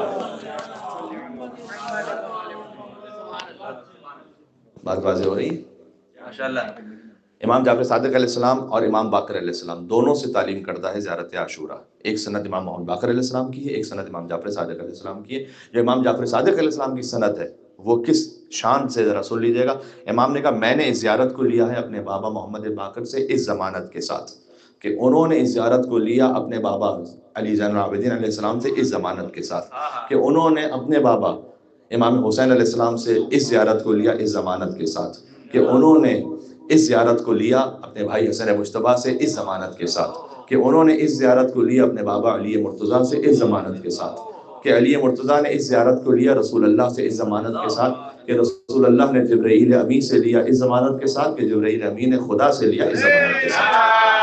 بات واضح ہو رہی ہے؟ ماشاءاللہ. امام جعفر صادق علیہ السلام اور امام باقر علیہ السلام دونوں سے تعلیم کرتا ہے زیارت عاشورہ. ایک سند امام محمد باقر علیہ السلام کی ہے، ایک سند امام جعفر صادق علیہ السلام کی ہے. جو امام جعفر صادق علیہ السلام کی سند ہے وہ کس شان سے ذرا سن لیجیے گا. امام نے کہا میں نے اس زیارت کو لیا ہے اپنے بابا محمد باقر سے اس ضمانت کے ساتھ کہ انہوں نے اس زیارت کو لیا اپنے بابا علی زین العابدین علیہ السلام سے اس ضمانت کے ساتھ کہ انہوں نے اپنے بابا امام حسین علیہ السلام سے اس زیارت کو لیا اس ضمانت کے ساتھ کہ انہوں نے اس زیارت کو لیا اپنے بھائی حسین مجتبیٰ سے اس ضمانت کے ساتھ کہ انہوں نے اس زیارت کو لیا اپنے بابا علی مرتضیٰ سے اس ضمانت کے ساتھ کہ علی مرتضیٰ نے اس زیارت کو لیا رسول اللہ سے اس ضمانت کے ساتھ کہ رسول اللہ نے جبرائیل امین سے لیا اس ضمانت کے ساتھ کہ جبرائیل امین نے خدا سے لیا اس ضمانت کے ساتھ.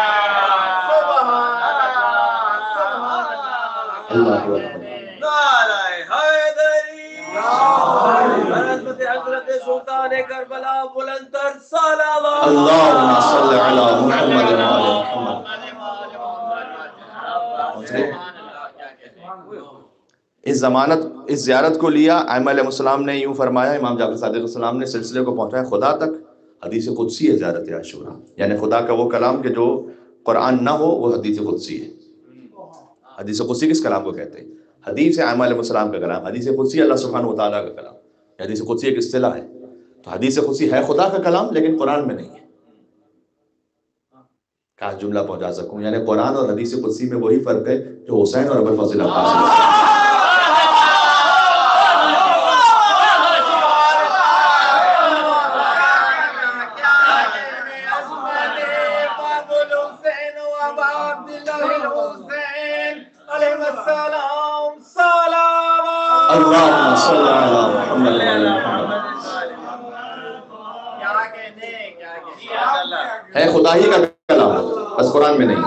اللہ اکبر. حضرت حضرت سلطان کربلا بلند تر صلوات. اللہم صلی علی محمد و آل محمد. اس ضمانت اس زیارت کو لیا. ائمہ علیہ السلام نے یوں فرمایا، امام جعفر صادق علیہ السلام نے سلسلے کو پہنچایا خدا تک. حدیث قدسی ہے زیارت عاشورہ، یعنی خدا کا وہ کلام کہ جو قرآن نہ ہو وہ حدیث قدسی ہے. حدیث قدسی کس کلام کو کہتے ہیں؟ حدیث ہے ائمہ علیہ السلام کا کلام. حدیث قدسی اللہ سبحانہ و تعالیٰ کا کلام. حدیث قدسی ایک اصطلاح ہے. تو حدیث قدسی ہے خدا کا کلام لیکن قرآن میں نہیں ہے. کاش جملہ پہنچا سکوں، یعنی قرآن اور حدیث قدسی میں وہی فرق ہے جو حسین اور ابو الفضل عباس میں. اللہم صلی علی محمد و آل محمد. ہے خدا ہی کا کلام بس قرآن میں نہیں.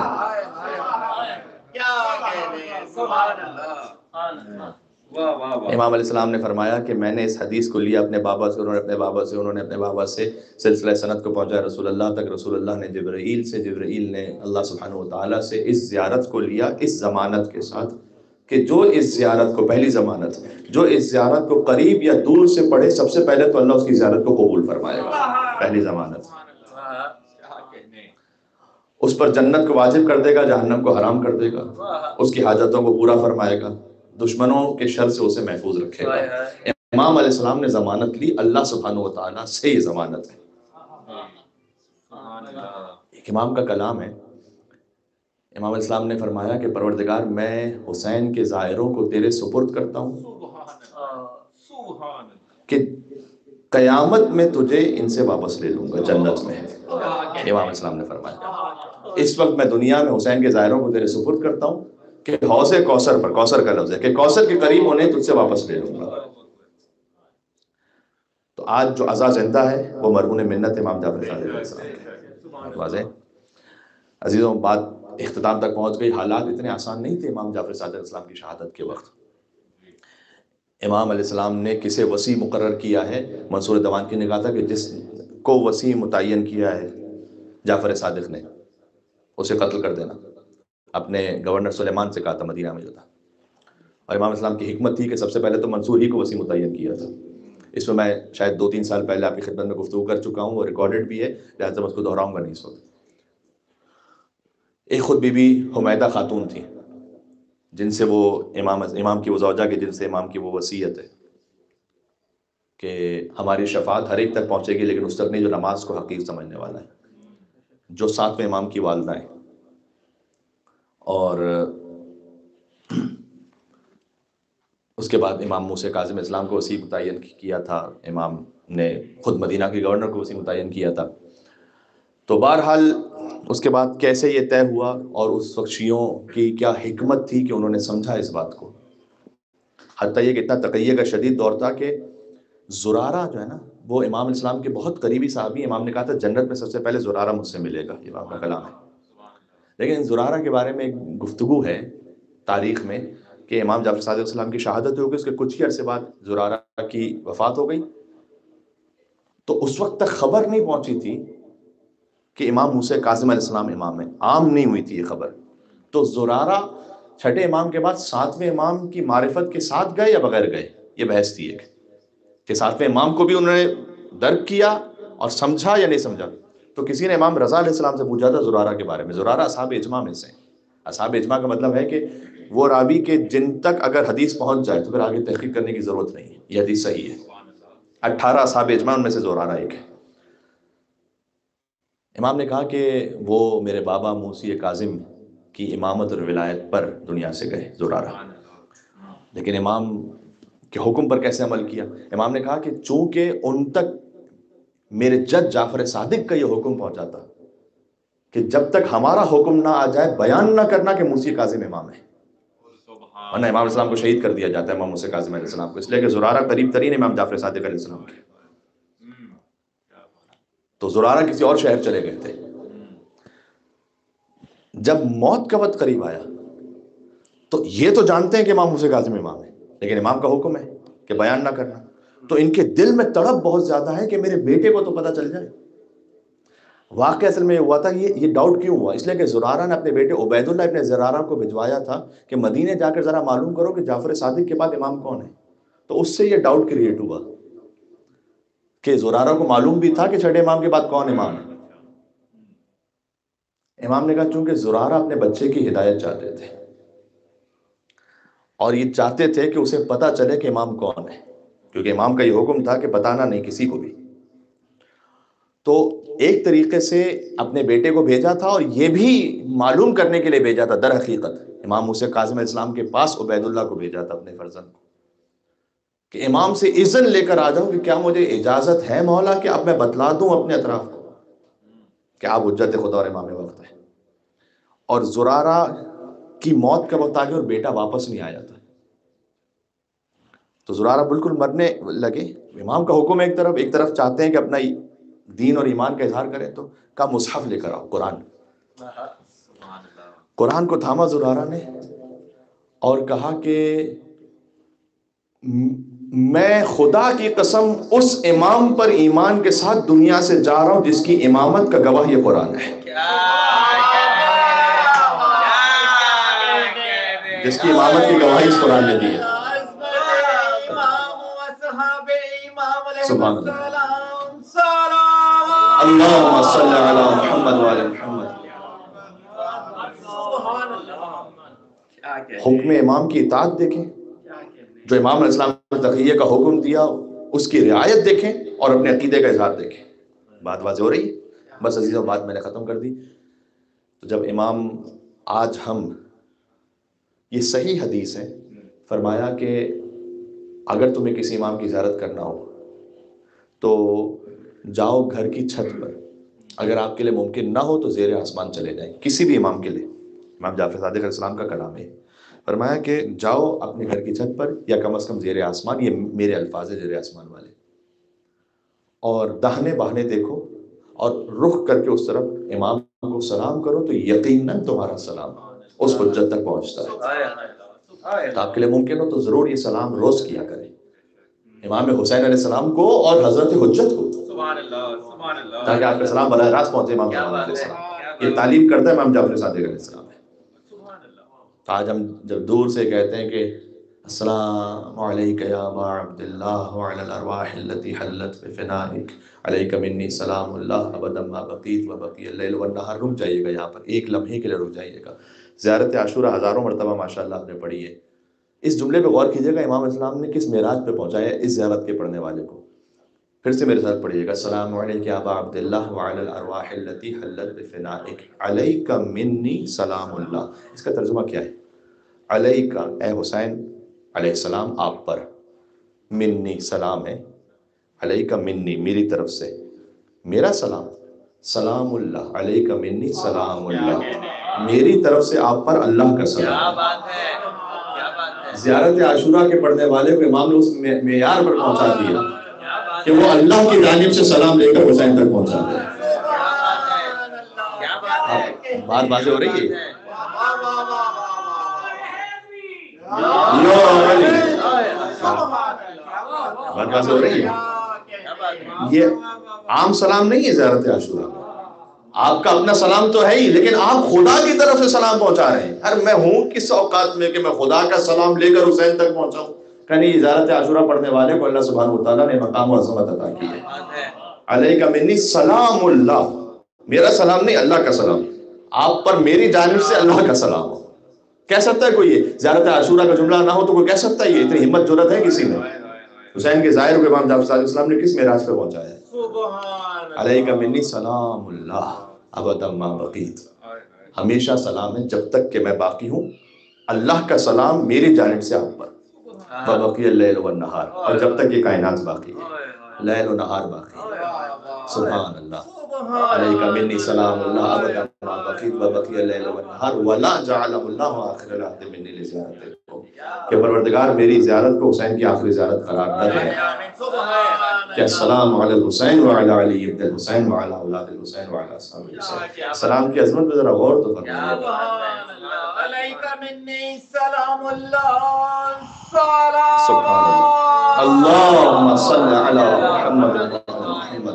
امام علیہ السلام نے فرمایا کہ میں نے اس حدیث کو لیا اپنے بابا سے، انہوں نے اپنے بابا سے، انہوں نے اپنے بابا سے، سلسلہ سند کو پہنچایا رسول اللہ تک. رسول اللہ نے جبرائیل سے، جبرائیل نے اللہ سبحانہ و تعالیٰ سے اس زیارت کو لیا اس ضمانت کے ساتھ کہ جو اس زیارت کو، پہلی ضمانت، جو اس زیارت کو قریب یا دور سے پڑھے سب سے پہلے تو اللہ اس کی زیارت کو قبول فرمائے گا. پہلی ضمانت. اس پر جنت کو واجب کر دے گا، جہنم کو حرام کر دے گا، اس کی حاجتوں کو پورا فرمائے گا، دشمنوں کے شر سے اسے محفوظ رکھے گا. امام علیہ السلام نے ضمانت لی اللہ سبحانہ و تعالیٰ سے. یہ ضمانت ہے، ایک امام کا کلام ہے. امام علیہ السلام نے فرمایا کہ پروردگار میں حسین کے زائروں کو تیرے سپرد کرتا ہوں کہ قیامت میں تجھے ان سے واپس لے لوں گا جنت میں. امام علیہ السلام نے فرمایا اس وقت میں دنیا میں حسین کے زائروں کو تیرے سپرد کرتا ہوں کہ حوض کوثر پر، کوثر کا لفظ ہے کہ کوثر کے قریب انہیں تجھ سے واپس لے لوں گا. تو آج جو عزا زندہ ہے وہ مرہون منت امام جعفر صادق علیہ السلام. واضح عزیزوں، بات اختتام تک پہنچ گئی. حالات اتنے آسان نہیں تھے امام جعفر صادق علیہ السلام کی شہادت کے وقت. امام علیہ السلام نے کسے وصی مقرر کیا ہے؟ منصور دوان کی نے کہا تھا کہ جس کو وصی متعین کیا ہے جعفر صادق نے اسے قتل کر دینا. اپنے گورنر سلیمان سے کہا تھا مدینہ میں جو تھا. اور امام اسلام کی حکمت تھی کہ سب سے پہلے تو منصور ہی کو وصی متعین کیا تھا. اس میں میں شاید دو تین سال پہلے آپ کی خدمت میں گفتگو کر چکا ہوں، وہ ریکارڈڈ بھی ہے، لہٰذا میں اس کو دہراؤں گا نہیں اس وقت. ایک خود بی بی حمیدہ خاتون تھی جن سے وہ امام امام کی وہ زوجہ کے جن سے امام کی وہ وصیت ہے کہ ہماری شفاعت ہر ایک تک پہنچے گی لیکن اس تک نہیں جو نماز کو حقیق سمجھنے والا ہے، جو ساتویں امام کی والدہ ہیں. اور اس کے بعد امام موسیٰ کاظم اسلام کو وصی متعین کیا تھا، امام نے خود مدینہ کے گورنر کو وصی متعین کیا تھا. تو بہرحال اس کے بعد کیسے یہ طے ہوا اور اس وقت شیعوں کی کیا حکمت تھی کہ انہوں نے سمجھا اس بات کو، حتیٰ یہ کہ اتنا تقیہ کا شدید دور تھا کہ زرارہ جو ہے نا وہ امام علیہ السلام کے بہت قریبی صحابی، امام نے کہا تھا جنت میں سب سے پہلے زرارہ مجھ سے ملے گا، یہ آپ کا کلام ہے. لیکن زرارہ کے بارے میں ایک گفتگو ہے تاریخ میں کہ امام جعفر صادق علیہ السلام کی شہادت ہو گئی، اس کے کچھ ہی عرصے بعد زرارہ کی وفات ہو گئی. تو اس وقت تک خبر نہیں پہنچی تھی کہ امام موسیٰ کاظم علیہ السلام امام ہے، عام نہیں ہوئی تھی یہ خبر. تو زرارہ چھٹے امام کے بعد ساتویں امام کی معرفت کے ساتھ گئے یا بغیر گئے، یہ بحث تھی ایک، کہ ساتویں امام کو بھی انہوں نے درک کیا اور سمجھا یا نہیں سمجھا. تو کسی نے امام رضا علیہ السلام سے پوچھا تھا زرارہ کے بارے میں. زرارہ اصحاب اجماع میں سے ہیں. اصحاب اجماع کا مطلب ہے کہ وہ راوی کے جن تک اگر حدیث پہنچ جائے تو پھر آگے تحقیق کرنے کی ضرورت نہیں ہے، یہ حدیث صحیح ہے. اٹھارہ اصحاب اجماع ان میں سے زرارہ ایک ہے. امام نے کہا کہ وہ میرے بابا موسی کاظم کی امامت اور ولایت پر دنیا سے گئے زرارہ، لیکن امام کے حکم پر کیسے عمل کیا. امام نے کہا کہ چونکہ ان تک میرے جد جعفر صادق کا یہ حکم پہنچا تھا کہ جب تک ہمارا حکم نہ آ جائے بیان نہ کرنا کہ موسی کاظم امام ہے، ورنہ امام السلام کو شہید کر دیا جاتا ہے امام موسی کاظم علیہ السلام کو، اس لیے کہ زرارہ قریب ترین امام جعفر صادق علیہ السلام کے. تو زرارہ کسی اور شہر چلے گئے تھے. جب موت کا وقت قریب آیا تو یہ تو جانتے ہیں کہ امام موسی کاظم امام ہے، لیکن امام کا حکم ہے کہ بیان نہ کرنا. تو ان کے دل میں تڑپ بہت زیادہ ہے کہ میرے بیٹے کو تو پتہ چل جائے. واقعہ اصل میں یہ ہوا تھا، یہ یہ ڈاؤٹ کیوں ہوا، اس لیے کہ زرارہ نے اپنے بیٹے عبید اللہ ابن زرارہ کو بھجوایا تھا کہ مدینے جا کر ذرا معلوم کرو کہ جعفر صادق کے بعد امام کون ہے. تو اس سے یہ ڈاؤٹ کریٹ ہوا کہ زرارہ کو معلوم بھی تھا کہ چھٹے امام کے بعد کون امام ہے. امام نے کہا چونکہ زرارہ اپنے بچے کی ہدایت چاہتے تھے اور یہ چاہتے تھے کہ اسے پتہ چلے کہ امام کون ہے، کیونکہ امام کا یہ حکم تھا کہ بتانا نہیں کسی کو بھی. تو ایک طریقے سے اپنے بیٹے کو بھیجا تھا اور یہ بھی معلوم کرنے کے لیے بھیجا تھا در حقیقت امام موسیٰ کاظم علیہ السلام کے پاس عبید اللہ کو بھیجا تھا اپنے فرزند کو کہ امام سے اذن لے کر آ جاؤں کہ کیا مجھے اجازت ہے مولا کہ اب میں بتلا دوں اپنے اطراف کو کہ آپ حجت خدا اور امام وقت ہے. اور زرارہ کی موت کا وقت آ گیا اور بیٹا واپس نہیں آیا تھا. تو زرارہ بالکل مرنے لگے. امام کا حکم ایک طرف ایک طرف چاہتے ہیں کہ اپنا دین اور ایمان کا اظہار کریں، تو کہا مصحف لے کر آؤ، قرآن قرآن کو تھاما زرارہ نے اور کہا کہ میں خدا کی قسم اس امام پر ایمان کے ساتھ دنیا سے جا رہا ہوں جس کی امامت کا گواہ یہ قرآن ہے، جس کی امامت کی گواہی اس قرآن نے دی ہے. سبحان اللہ. اللہم صلی علی محمد وعلی محمد. حکم امام کی اطاعت دیکھیں، جو امام علیہ السلام نے تقیہ کا حکم دیا اس کی رعایت دیکھیں اور اپنے عقیدے کا اظہار دیکھیں. بات واضح ہو رہی ہے؟ بس عزیزوں بات میں نے ختم کر دی. تو جب امام آج ہم یہ صحیح حدیث ہے، فرمایا کہ اگر تمہیں کسی امام کی زیارت کرنا ہو تو جاؤ گھر کی چھت پر، اگر آپ کے لیے ممکن نہ ہو تو زیر آسمان چلے جائیں کسی بھی امام کے لیے. امام جعفر صادق علیہ السلام کا کلام ہے. فرمایا کہ جاؤ اپنے گھر کی چھت پر یا کم از کم زیر آسمان، یہ میرے الفاظ ہے زیر آسمان والے، اور داہنے باہنے دیکھو اور رخ کر کے اس طرف امام کو سلام کرو تو یقیناً تمہارا سلام اس حجت تک پہنچتا ہے. تو آپ کے لیے ممکن ہو تو ضرور یہ سلام روز کیا کریں امام حسین علیہ السلام کو اور حضرت حجت کو، تاکہ آپ کا سلام براہ راست پہنچے امام علیہ السلام. یہ تعلیم کرتا ہے امام جعفر صادق علیہ السلام. آج ہم جب دور سے کہتے ہیں کہ السلام علیک یا ابا عبداللہ وعلی الارواح التي حلت بفنائک علیک منی سلام اللہ ابدا ما بقیت وبقی اللیل والنہار، رک جائیے گا یہاں پر ایک لمحے کے لیے رک جائیے گا. زیارت عاشورہ ہزاروں مرتبہ ماشاءاللہ آپ نے پڑھی ہے. اس جملے پہ غور کیجیے گا امام اسلام نے کس معراج پہ پہنچایا اس زیارت کے پڑھنے والے کو. پھر سے میرے ساتھ پڑھیے گا السلام علیک یا ابا عبداللہ وعلی الارواح التي حلت بفنائک علیک منی سلام اللہ. اس کا ترجمہ کیا ہے؟ علیک اے حسین علیہ السلام آپ پر، منی سلام ہے، علیک منی میری طرف سے، میرا سلام. سلام اللہ علیک منی سلام اللہ، میری طرف سے آپ پر اللہ کا سلام۔ زیارت عاشورہ کے پڑھنے والے کو امام نے اس معیار پر پہنچا دیا کہ وہ اللہ کی جانب سے سلام لے کر حسین تک پہنچا دیا۔ بات واضح ہو رہی ہے؟ بات واضح ہو رہی ہے؟ یہ عام سلام نہیں ہے زیارت عاشورہ، آپ کا اپنا سلام تو ہے ہی، لیکن آپ خدا کی طرف سے سلام پہنچا رہے ہیں۔ ہر میں ہوں کس اوقات میں کہ میں خدا کا سلام لے کر حسین تک پہنچاؤں؟ کہ نہیں، زیارت عاشورہ پڑھنے والے کو اللہ سبحانہ وتعالیٰ نے مقام و عظمت عطا کی ہے۔ علیک منی سلام اللہ، میرا سلام نہیں، اللہ کا سلام، آپ پر میری جانب سے اللہ کا سلام ہو۔ کہہ سکتا ہے کوئی یہ زیارت عاشورہ کا جملہ نہ ہو تو کوئی کہہ سکتا ہے یہ؟ اتنی ہمت جرأت ہے کسی میں؟ حسین کے ظاہر کو امام جعفر صادق السلام نے کس معراج پہ پہنچایا ہے؟ علیک منی سلام اللہ ابدا ما بقیت، ہمیشہ سلام ہے جب تک کہ میں باقی ہوں، اللہ کا سلام میری جانب سے آپ پر، وبقی اللیل والنہار، اور جب تک یہ کائنات باقی ہے، لیل و نہار باقی ہے۔ سبحان اللہ، علیک منی سلام اللہ ابدا ما بقیت وبقی اللیل والنہار ولا جعلہ اللہ آخر العہد منی لزیارتکم، کہ پروردگار میری زیارت کو حسین کی آخری زیارت قرار نہ دے کہ السلام علی الحسین وعلی علی ابن الحسین وعلی اولاد الحسین وعلی اصحاب الحسین۔ سلام کی عظمت پہ ذرا غور تو فرمائیے۔ علیک منی سلام اللہ سلام سبحان اللہ، اللہم صل علی محمد وعلی محمد۔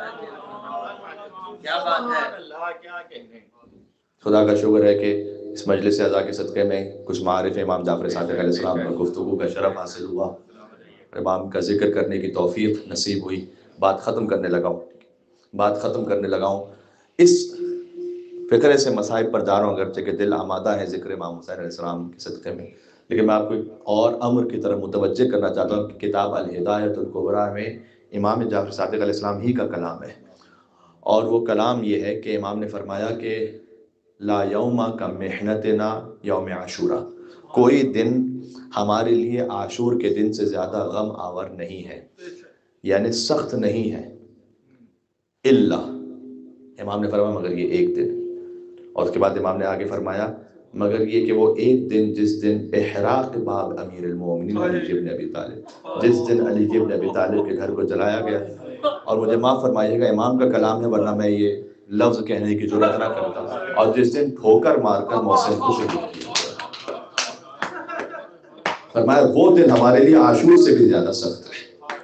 کیا بات ہے، اللہ کیا کہنے۔ خدا کا شکر ہے کہ اس مجلس اعزا کے صدقے میں کچھ معارف امام جعفر صادق علیہ السلام پر گفتگو کا شرف حاصل ہوا، امام کا ذکر کرنے کی توفیق نصیب ہوئی۔ بات ختم کرنے لگا ہوں بات ختم کرنے لگا ہوں اس فکرے سے مصائب پر جا رہا ہوں، اگرچہ کہ دل آمادہ ہے ذکر امام حسین علیہ السلام کے صدقے میں، لیکن میں آپ کو ایک اور امر کی طرف متوجہ کرنا چاہتا ہوں کہ کتاب الہدایۃ الکبریٰ میں امام جعفر صادق علیہ السلام ہی کا کلام ہے، اور وہ کلام یہ ہے کہ امام نے فرمایا کہ لا یوم کا محنتنا یوم عاشورہ، کوئی دن ہمارے لیے عاشور کے دن سے زیادہ غم آور نہیں ہے، یعنی سخت نہیں ہے، الا، امام نے فرمایا مگر یہ ایک دن، اور اس کے بعد امام نے آگے فرمایا مگر یہ کہ وہ ایک دن جس دن احراق باب امیر المومنین علی ابن ابی طالب، جس دن علی ابن ابی طالب کے گھر کو جلایا گیا، اور مجھے معاف فرمائیے گا امام کا کلام ہے ورنہ میں یہ لفظ کہنے کی جرأت نہ کرتا، اور جس دن ٹھوکر مار کر محسن کو شہید کیا، فرمایا وہ دن ہمارے لیے عاشور سے بھی زیادہ سخت ہے۔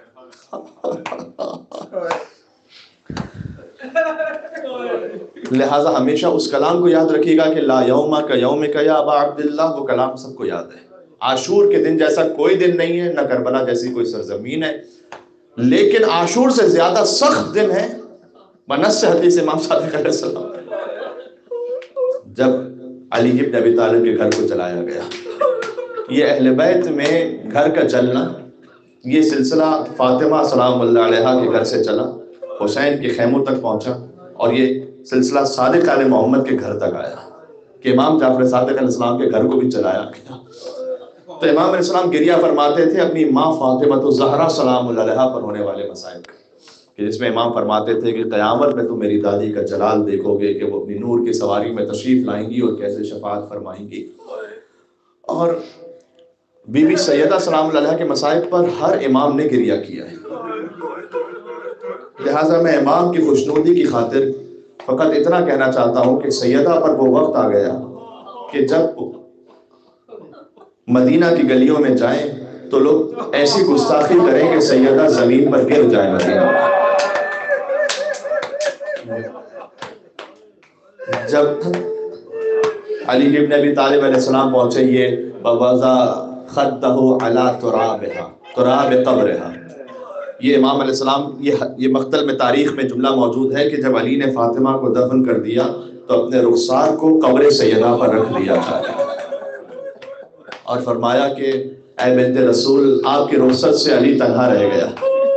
لہٰذا ہمیشہ اس کلام کو یاد رکھیے گا کہ لا یوم کا یوم کا یا ابا عبداللہ، وہ کلام سب کو یاد ہے۔ عاشور کے دن جیسا کوئی دن نہیں ہے، نہ کربلا جیسی کوئی سرزمین ہے، لیکن عاشور سے زیادہ سخت دن ہے بنص حدیث امام صادق علیہ السلام، جب علی ابن ابی طالب کے گھر کو جلایا گیا۔ یہ اہل بیت میں گھر کا جلنا، یہ سلسلہ فاطمہ سلام اللہ علیہا کے گھر سے چلا، حسین کے خیموں تک پہنچا، اور یہ سلسلہ صادق علیہ محمد کے گھر تک آیا کہ امام جعفر صادق علیہ السلام کے گھر کو بھی چلایا گیا۔ تو امام علیہ السلام گریہ فرماتے تھے اپنی ماں فاطمہ الزہرا سلام اللہ علیہا پر ہونے والے مسائب کا، کہ جس میں امام فرماتے تھے کہ قیامت میں تم میری دادی کا جلال دیکھو گے کہ وہ اپنی نور کی سواری میں تشریف لائیں گی اور کیسے شفاعت فرمائیں گی۔ اور بی بی سیدہ سلام اللہ علیہا کے مسائب پر ہر امام نے گریہ کیا ہے، لہٰذا میں امام کی خوشنودی کی خاطر فقط اتنا کہنا چاہتا ہوں کہ سیدہ پر وہ وقت آ گیا کہ جب مدینہ کی گلیوں میں جائیں تو لوگ ایسی گستاخی کریں کہ سیدہ زمین پر گر جائیں مدینہ۔ جب علی ابن ابی طالب علیہ السلام پہنچے، یہ بوضع خدہ علی ترابہا، تراب قبرہا، یہ امام علیہ السلام یہ یہ مقتل میں تاریخ میں جملہ موجود ہے کہ جب علی نے فاطمہ کو دفن کر دیا تو اپنے رخسار کو قبر سیدہ پر رکھ دیا تھا، اور فرمایا کہ اے بنت رسول آپ کی رخصت سے علی تنہا رہ گیا۔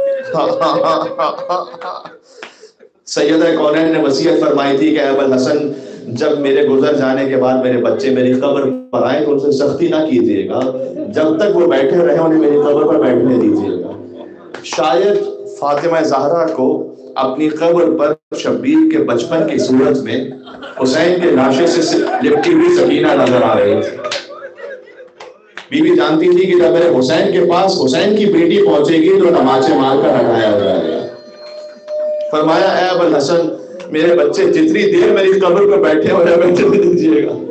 سیدہ کونین نے وصیت فرمائی تھی کہ اے ابوالحسن جب میرے گزر جانے کے بعد میرے بچے میری قبر پر آئیں تو ان سے سختی نہ کیجیے گا، جب تک وہ بیٹھے رہے انہیں میری قبر پر بیٹھنے دیجیے گا۔ شاید فاطمہ زہرا کو اپنی قبر پر شبیر کے بچپن کی صورت میں حسین کے لاشے سے لپٹی ہوئی سکینہ نظر آ رہی تھی. بی بی جانتی تھی کہ جب میرے حسین کے پاس حسین کی بیٹی پہنچے گی تو تماچے مار کر ہٹایا جائے گا. فرمایا اے ابو الحسن میرے بچے جتنی دیر میری قبر پہ بیٹھے ہوئے بیٹھے دیجیے گا.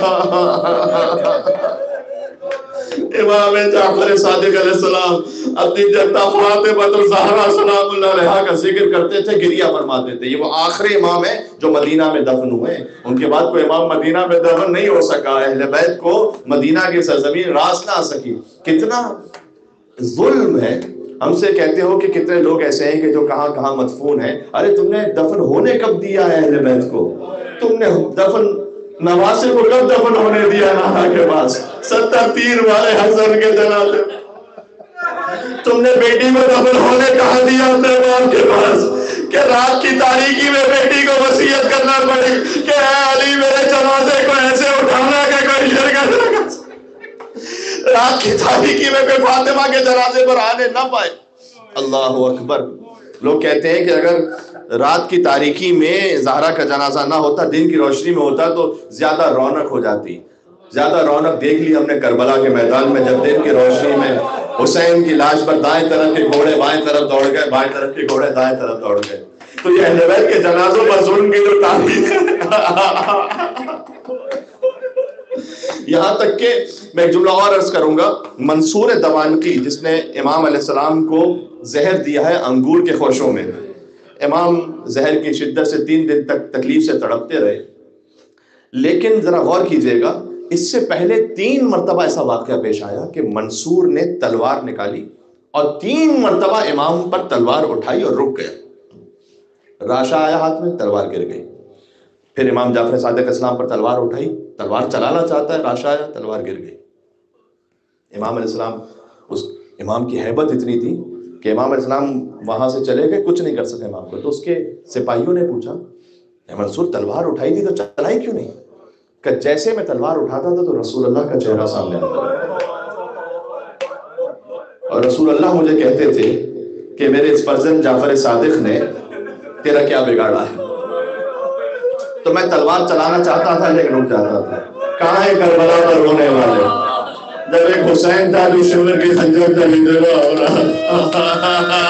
امام جعفر صادق علیہ السلام اپنی جدہ فاطمہ الزہرا سلام اللہ علیہا کا ذکر کرتے تھے, گریہ فرماتے تھے. یہ وہ آخری امام ہیں جو مدینہ میں دفن ہوئے. ان کے بعد کوئی امام مدینہ میں دفن نہیں ہو سکا. اہل بیت کو مدینہ کی سرزمین راس نہ آ سکی. کتنا ظلم ہے. ہم سے کہتے ہو کہ کتنے لوگ ایسے ہیں کہ جو کہاں کہاں مدفون ہیں. ارے تم نے دفن ہونے کب دیا ہے اہل بیت کو؟ تم نے دفن نواسے کو کب دفن ہونے دیا نانا کے پاس؟ ستر تیر والے حسن کے جنازے تم نے بیٹی کو دفن ہونے کہاں دیا اپنے باپ کے پاس کہ رات کی تاریکی میں بیٹی کو وصیت کرنا پڑی کہ اے علی میرے جنازے کو ایسے اٹھانا کہ کوئی شرکت نہ کر سکے. رات کی تاریکی میں کوئی فاطمہ کے جنازے پر آنے نہ پائے. اللہ اکبر. لوگ کہتے ہیں کہ اگر رات کی تاریکی میں زہرا کا جنازہ نہ ہوتا, دن کی روشنی میں ہوتا تو زیادہ رونق ہو جاتی. زیادہ رونق دیکھ لی ہم نے کربلا کے میدان میں, جب دن کی روشنی میں حسین کی لاش پر دائیں طرف کے گھوڑے بائیں طرف دوڑ گئے, بائیں طرف کے گھوڑے دائیں طرف دوڑ گئے. تو یہ اہل بیت کے جنازوں پر ظلم کی جو تاریخ ہے. یہاں تک کہ میں ایک جملہ اور عرض کروں گا. منصور دوانقی جس نے امام علیہ السلام کو زہر دیا ہے انگور کے خوشوں میں, امام زہر کی شدت سے تین دن تک تکلیف سے تڑپتے رہے. لیکن ذرا غور کیجئے گا, اس سے پہلے تین مرتبہ ایسا واقعہ پیش آیا کہ منصور نے تلوار نکالی اور تین مرتبہ امام پر تلوار اٹھائی اور رک گیا. راشا آیا ہاتھ میں, تلوار گر گئی. پھر امام جعفر صادق اسلام پر تلوار اٹھائی, تلوار چلانا چاہتا ہے, راشا آیا, تلوار گر گئی. امام علیہ السلام, اس امام کی ہیبت اتنی تھی کہ امام علیہ السلام وہاں سے چلے گئے, کچھ نہیں کر سکے امام کو. تو اس کے سپاہیوں نے پوچھا منصور تلوار اٹھائی تھی تو چلائی کیوں نہیں؟ کہ جیسے میں تلوار اٹھاتا تھا تو رسول اللہ کا چہرہ سامنے آتا اور رسول اللہ مجھے کہتے تھے کہ میرے اس فرزند جعفر صادق نے تیرا کیا بگاڑا ہے. تو میں تلوار چلانا چاہتا تھا لیکن رک جاتا تھا. کہاں ہے کربلا پر رونے والے جب ایک حسین تھا جو شمر کی خنجر کا ہندرا ہو رہا.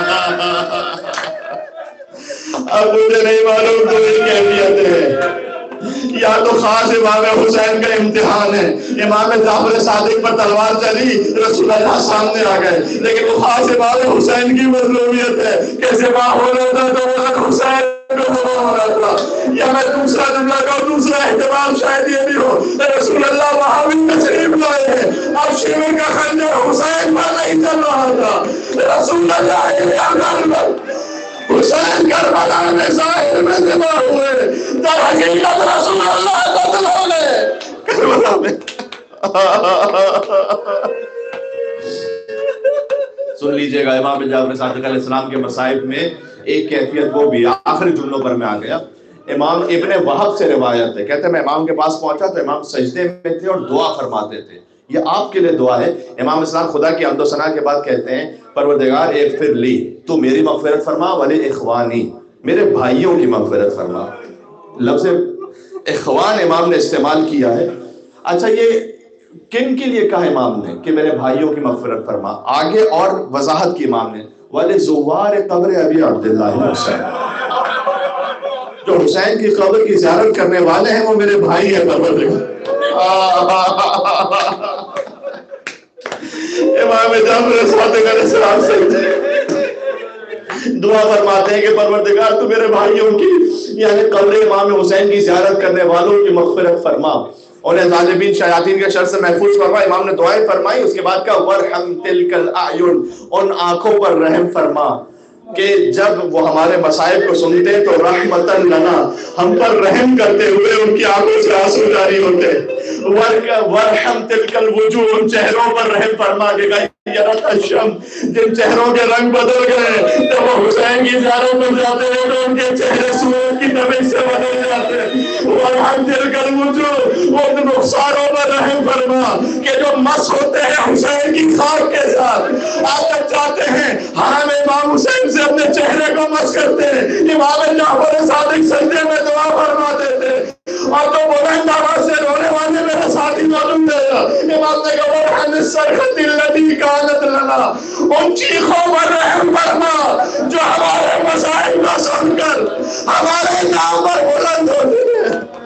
اب مجھے نہیں معلوم تو یہ کیفیت ہے. یا تو خاص امام حسین کا امتحان ہے. امام جعفر صادق پر تلوار چلی, رسول اللہ سامنے آ گئے, لیکن وہ خاص امام حسین کی مظلومیت ہے کہ سوا ہو رہا تھا تو وہ حسین کو سوا ہو رہا تھا. یا میں دوسرا جملہ کا دوسرا احتمال شاید یہ بھی ہو, رسول اللہ وہاں بھی تشریف لائے ہیں, اب شیور کا خنجر حسین پر نہیں چل رہا تھا. رسول اللہ حسین کربلا میں ظاہر میں ذبح ہوئے, در حقیقت رسول اللہ قتل ہو گئے کربلا میں. سن لیجئے گا, امام جعفر صادق علیہ السلام کے مصائب میں ایک کیفیت وہ بھی آخری جملوں پر میں آ گیا. امام ابن وہب سے روایت ہے, کہتے ہیں میں امام کے پاس پہنچا تو امام سجدے میں تھے اور دعا فرماتے تھے. یہ آپ کے لیے دعا ہے. امام اسلام خدا کی حمد و ثنا کے بعد کہتے ہیں پروردگار اغفر لی, تو میری مغفرت فرما, ولی اخوانی, میرے بھائیوں کی مغفرت فرما. لفظ اخوان امام نے استعمال کیا ہے. اچھا یہ کن کے لیے کہا امام نے کہ میرے بھائیوں کی مغفرت فرما؟ آگے اور وضاحت کی امام نے, ولی زوار قبر ابی عبداللہ حسین, جو حسین کی قبر کی زیارت کرنے والے ہیں وہ میرے بھائی ہیں. پروردگار امام جعفر صادق علیہ السلام سے دعا فرماتے ہیں کہ پروردگار تو میرے بھائیوں کی یعنی قبر امام حسین کی زیارت کرنے والوں کی مغفرت فرما, انہیں ظالمین شیاطین کے شر سے محفوظ فرما. امام نے دعائیں فرمائی, اس کے بعد کا ورحم تلک الاعین, ان آنکھوں پر رحم فرما کہ جب وہ ہمارے مصائب کو سنتے تو رحمتن لنا, ہم پر رحم کرتے ہوئے ان کی آنکھوں سے آنسو جاری ہوتے. ورحم تلک الوجوہ, ان چہروں پر رحم فرما کہ غیرت الشم, جن چہروں کے رنگ بدل گئے جب وہ حسین کی زیارت پر جاتے ہیں تو ان کے چہرے سورج کی تمش سے بدل جاتے ہیں. ورحم تلک الوجوہ, وہ ان رخساروں پر رحم فرما کہ جو مس ہوتے ہیں حسین کی خاک کے ساتھ. آپ جب چاہتے ہیں حرم امام حسین سے اپنے چہرے کو مس نماز کرتے ہیں، امام جعفر صادق سجدے میں دعا فرماتے تھے، اور تو بلند آواز سے رونے والے میرا ساتھی معلوم دے گا، امام نے کہا ورحم الصرخۃ التي كانت لنا، ان چیخوں پر رحم فرما جو ہمارے مسائل کو سن کر ہمارے نام پر بلند ہوتے ہیں۔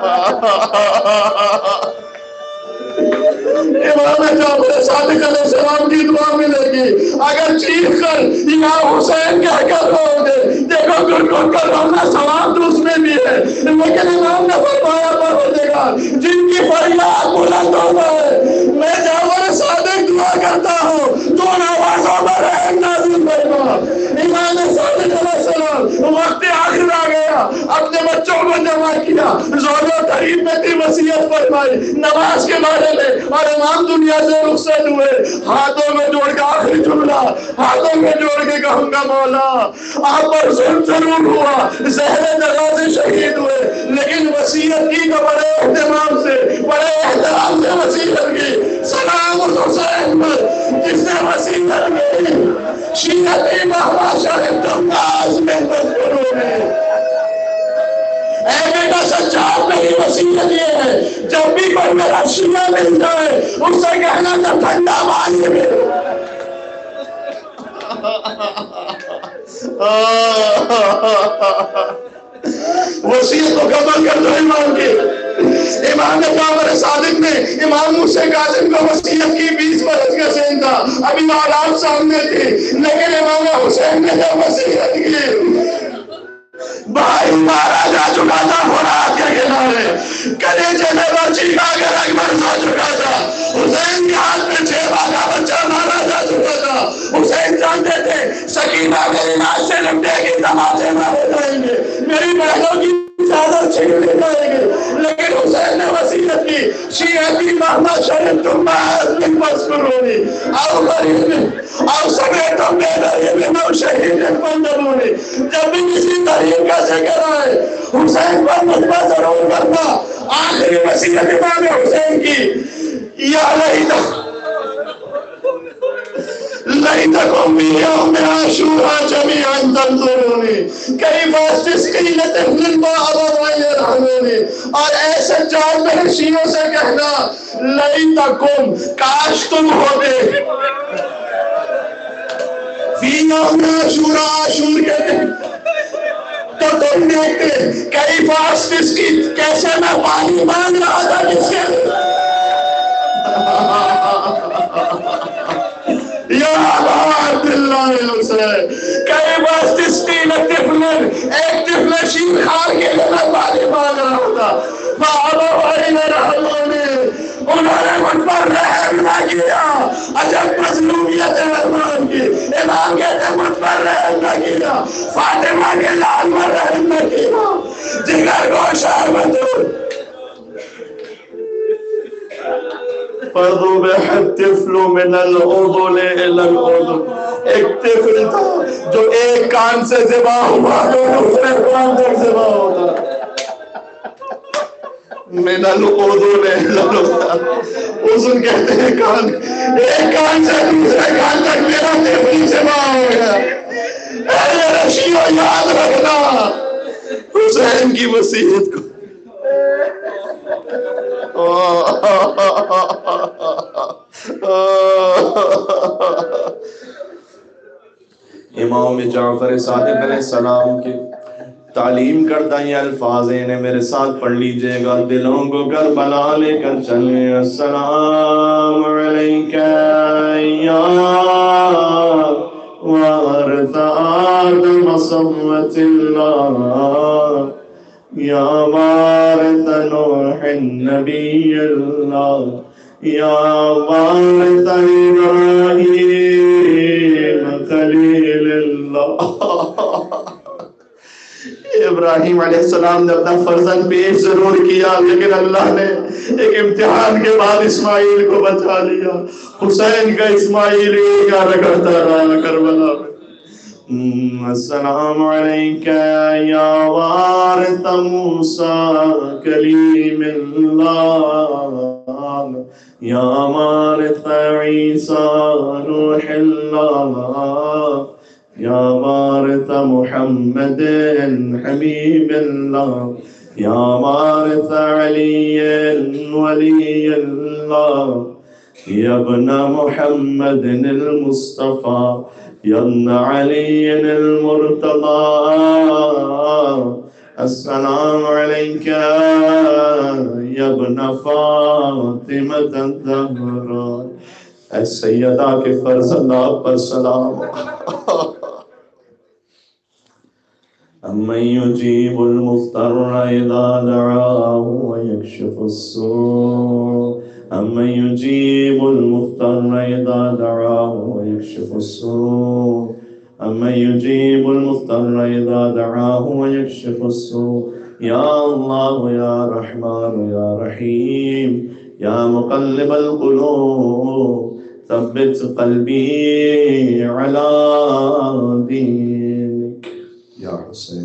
امام جعفر صادق علیہ السلام کی دعا ملے گی اگر چیخ کر امام حسین کہہ کر رو گے، دیکھو گر گر کر رونا ثواب تو اس میں بھی ہے، لیکن امام نے فرمایا پروردگار جن کی فریاد بلند ہوتا ہے میں جعفر صادق دعا کرتا ہوں تو ان آوازوں پر رحم نازل فرما۔ امام صادق علیہ السلام وقت آخر آ گیا، اپنے بچوں کو جمع کیا، زوج و قریب میں تھی وصیت فرمائی نماز کے بارے میں، اور امام دنیا سے رخصت ہوئے، ہاتھوں میں جوڑ کے آخری جملہ ہاتھوں میں جوڑ کے کہوں گا مولا آپ پر ظلم ضرور ہوا، زہر جگہ سے شہید ہوئے، لیکن وصیت کی تو بڑے اہتمام سے بڑے احترام سے وصیت کی، سلام اس حسین پر جس نے وصیت کی شیعتی مہما شریف تماز میں مذکوروں میں۔ اے بیٹا سجاد میری وصیت یہ ہے جب بھی کوئی میرا شیعہ مل جائے اس سے کہنا کہ ٹھنڈا پانی میں وصیت کو قبول کر دو امام کی۔ امام جعفر صادق نے امام موسیٰ کاظم کو وصیت کی، بیس برس کا سن تھا، ابھی اولاد سامنے تھی، لیکن امام حسین نے جب وصیت کی بھائی مارا جا چکا تھا فرات کے کنارے، کلیجے میں بچی کا اگر اکبر سو چکا تھا، حسین کے ہاتھ میں چھیبا کا بچہ مارا جا چکا تھا، حسین جانتے تھے سکینہ میری ناز سے لمٹے گی تماچے مارے جائیں گے، میری بہنوں کی چادر چھین لی جائے گی، لیکن حسین نے وصیت کی شیعتی مہما شریف تم معاذ مذکورونی او غریب او سمیتم بیدریب نو شہید مندرونی۔ جب بھی کسی غریب کا ذکر آئے حسین پر مطبع ضرور کرنا۔ آخری وصیت امام حسین کی یا لیتا لیتکم بی یوم عاشورا جمیعا تنظرونی کیف استسقین طفل وابویہ یرحمونی، اور ایسے جان میرے شیعوں سے کہنا لیتکم کاش تم ہوتے فی یوم عاشورا عاشور کے دن تو تم دیکھتے کیف استسقی کیسے میں پانی مانگ رہا تھا جس کے یا ابا عبداللہ الحسین کئی بار تسقین طفل ایک طفل شیر خار کے لیے میں پانی مانگ رہا تھا، فابویہ یرحمونی انہوں نے مجھ پر رحم نہ کیا۔ عجب مظلومیت ارمان کی، امام کہتے مجھ پر رحم نہ کیا، فاطمہ کے لال پر رحم نہ کیا، جگر گوشہ مدور فَضُبِحَ الطِّفْلُ مِنَ الْعُضُلِ إِلَى الْعُضُلِ، ایک طفل تھا جو ایک کان سے ذبح ہوا تو دوسرے کان تک ذبح ہوتا، مِنَ الْعُضُلِ إِلَى الْعُضُلِ، اذن کہتے ہیں کان، ایک کان سے دوسرے کان تک میرا طفل ذبح ہو گیا۔ اے رشیو یاد رکھنا حسین کی وصیت کو۔ امام جعفر صادق علیہ السلام کے تعلیم کردہ یہ الفاظ ہیں، میرے ساتھ پڑھ لیجئے گا، دلوں کو کربلا لے کر چلیں۔ السلام علیکہ یا وارث آدم صوت اللہ یا وارث نوح النبی اللہ یا وارث ابراہیم خلیل اللہ۔ ابراہیم علیہ السلام نے اپنا فرزند پیش ضرور کیا، لیکن اللہ نے ایک امتحان کے بعد اسماعیل کو بچا لیا۔ حسین کا اسماعیل کا رکھتا رہا کربلا میں۔ السلام علیکہ یا وارث موسیٰ کلیم اللہ یا وارث عیسیٰ روح اللہ يا وارث محمد حبيب الله يا وارث علي ولي الله يا ابن محمد المصطفى يا ابن علي المرتضى السلام عليك يا ابن فاطمة الزهراء السيدہ کے فرزندات پر سلام أمن يجيب المضطر إذا دعاه ويكشف السوء أمن يجيب المضطر إذا دعاه ويكشف السوء أمن يجيب المضطر إذا دعاه ويكشف السوء يا الله يا رحمن يا رحيم يا مقلب القلوب ثبت قلبي على دينك يا حسين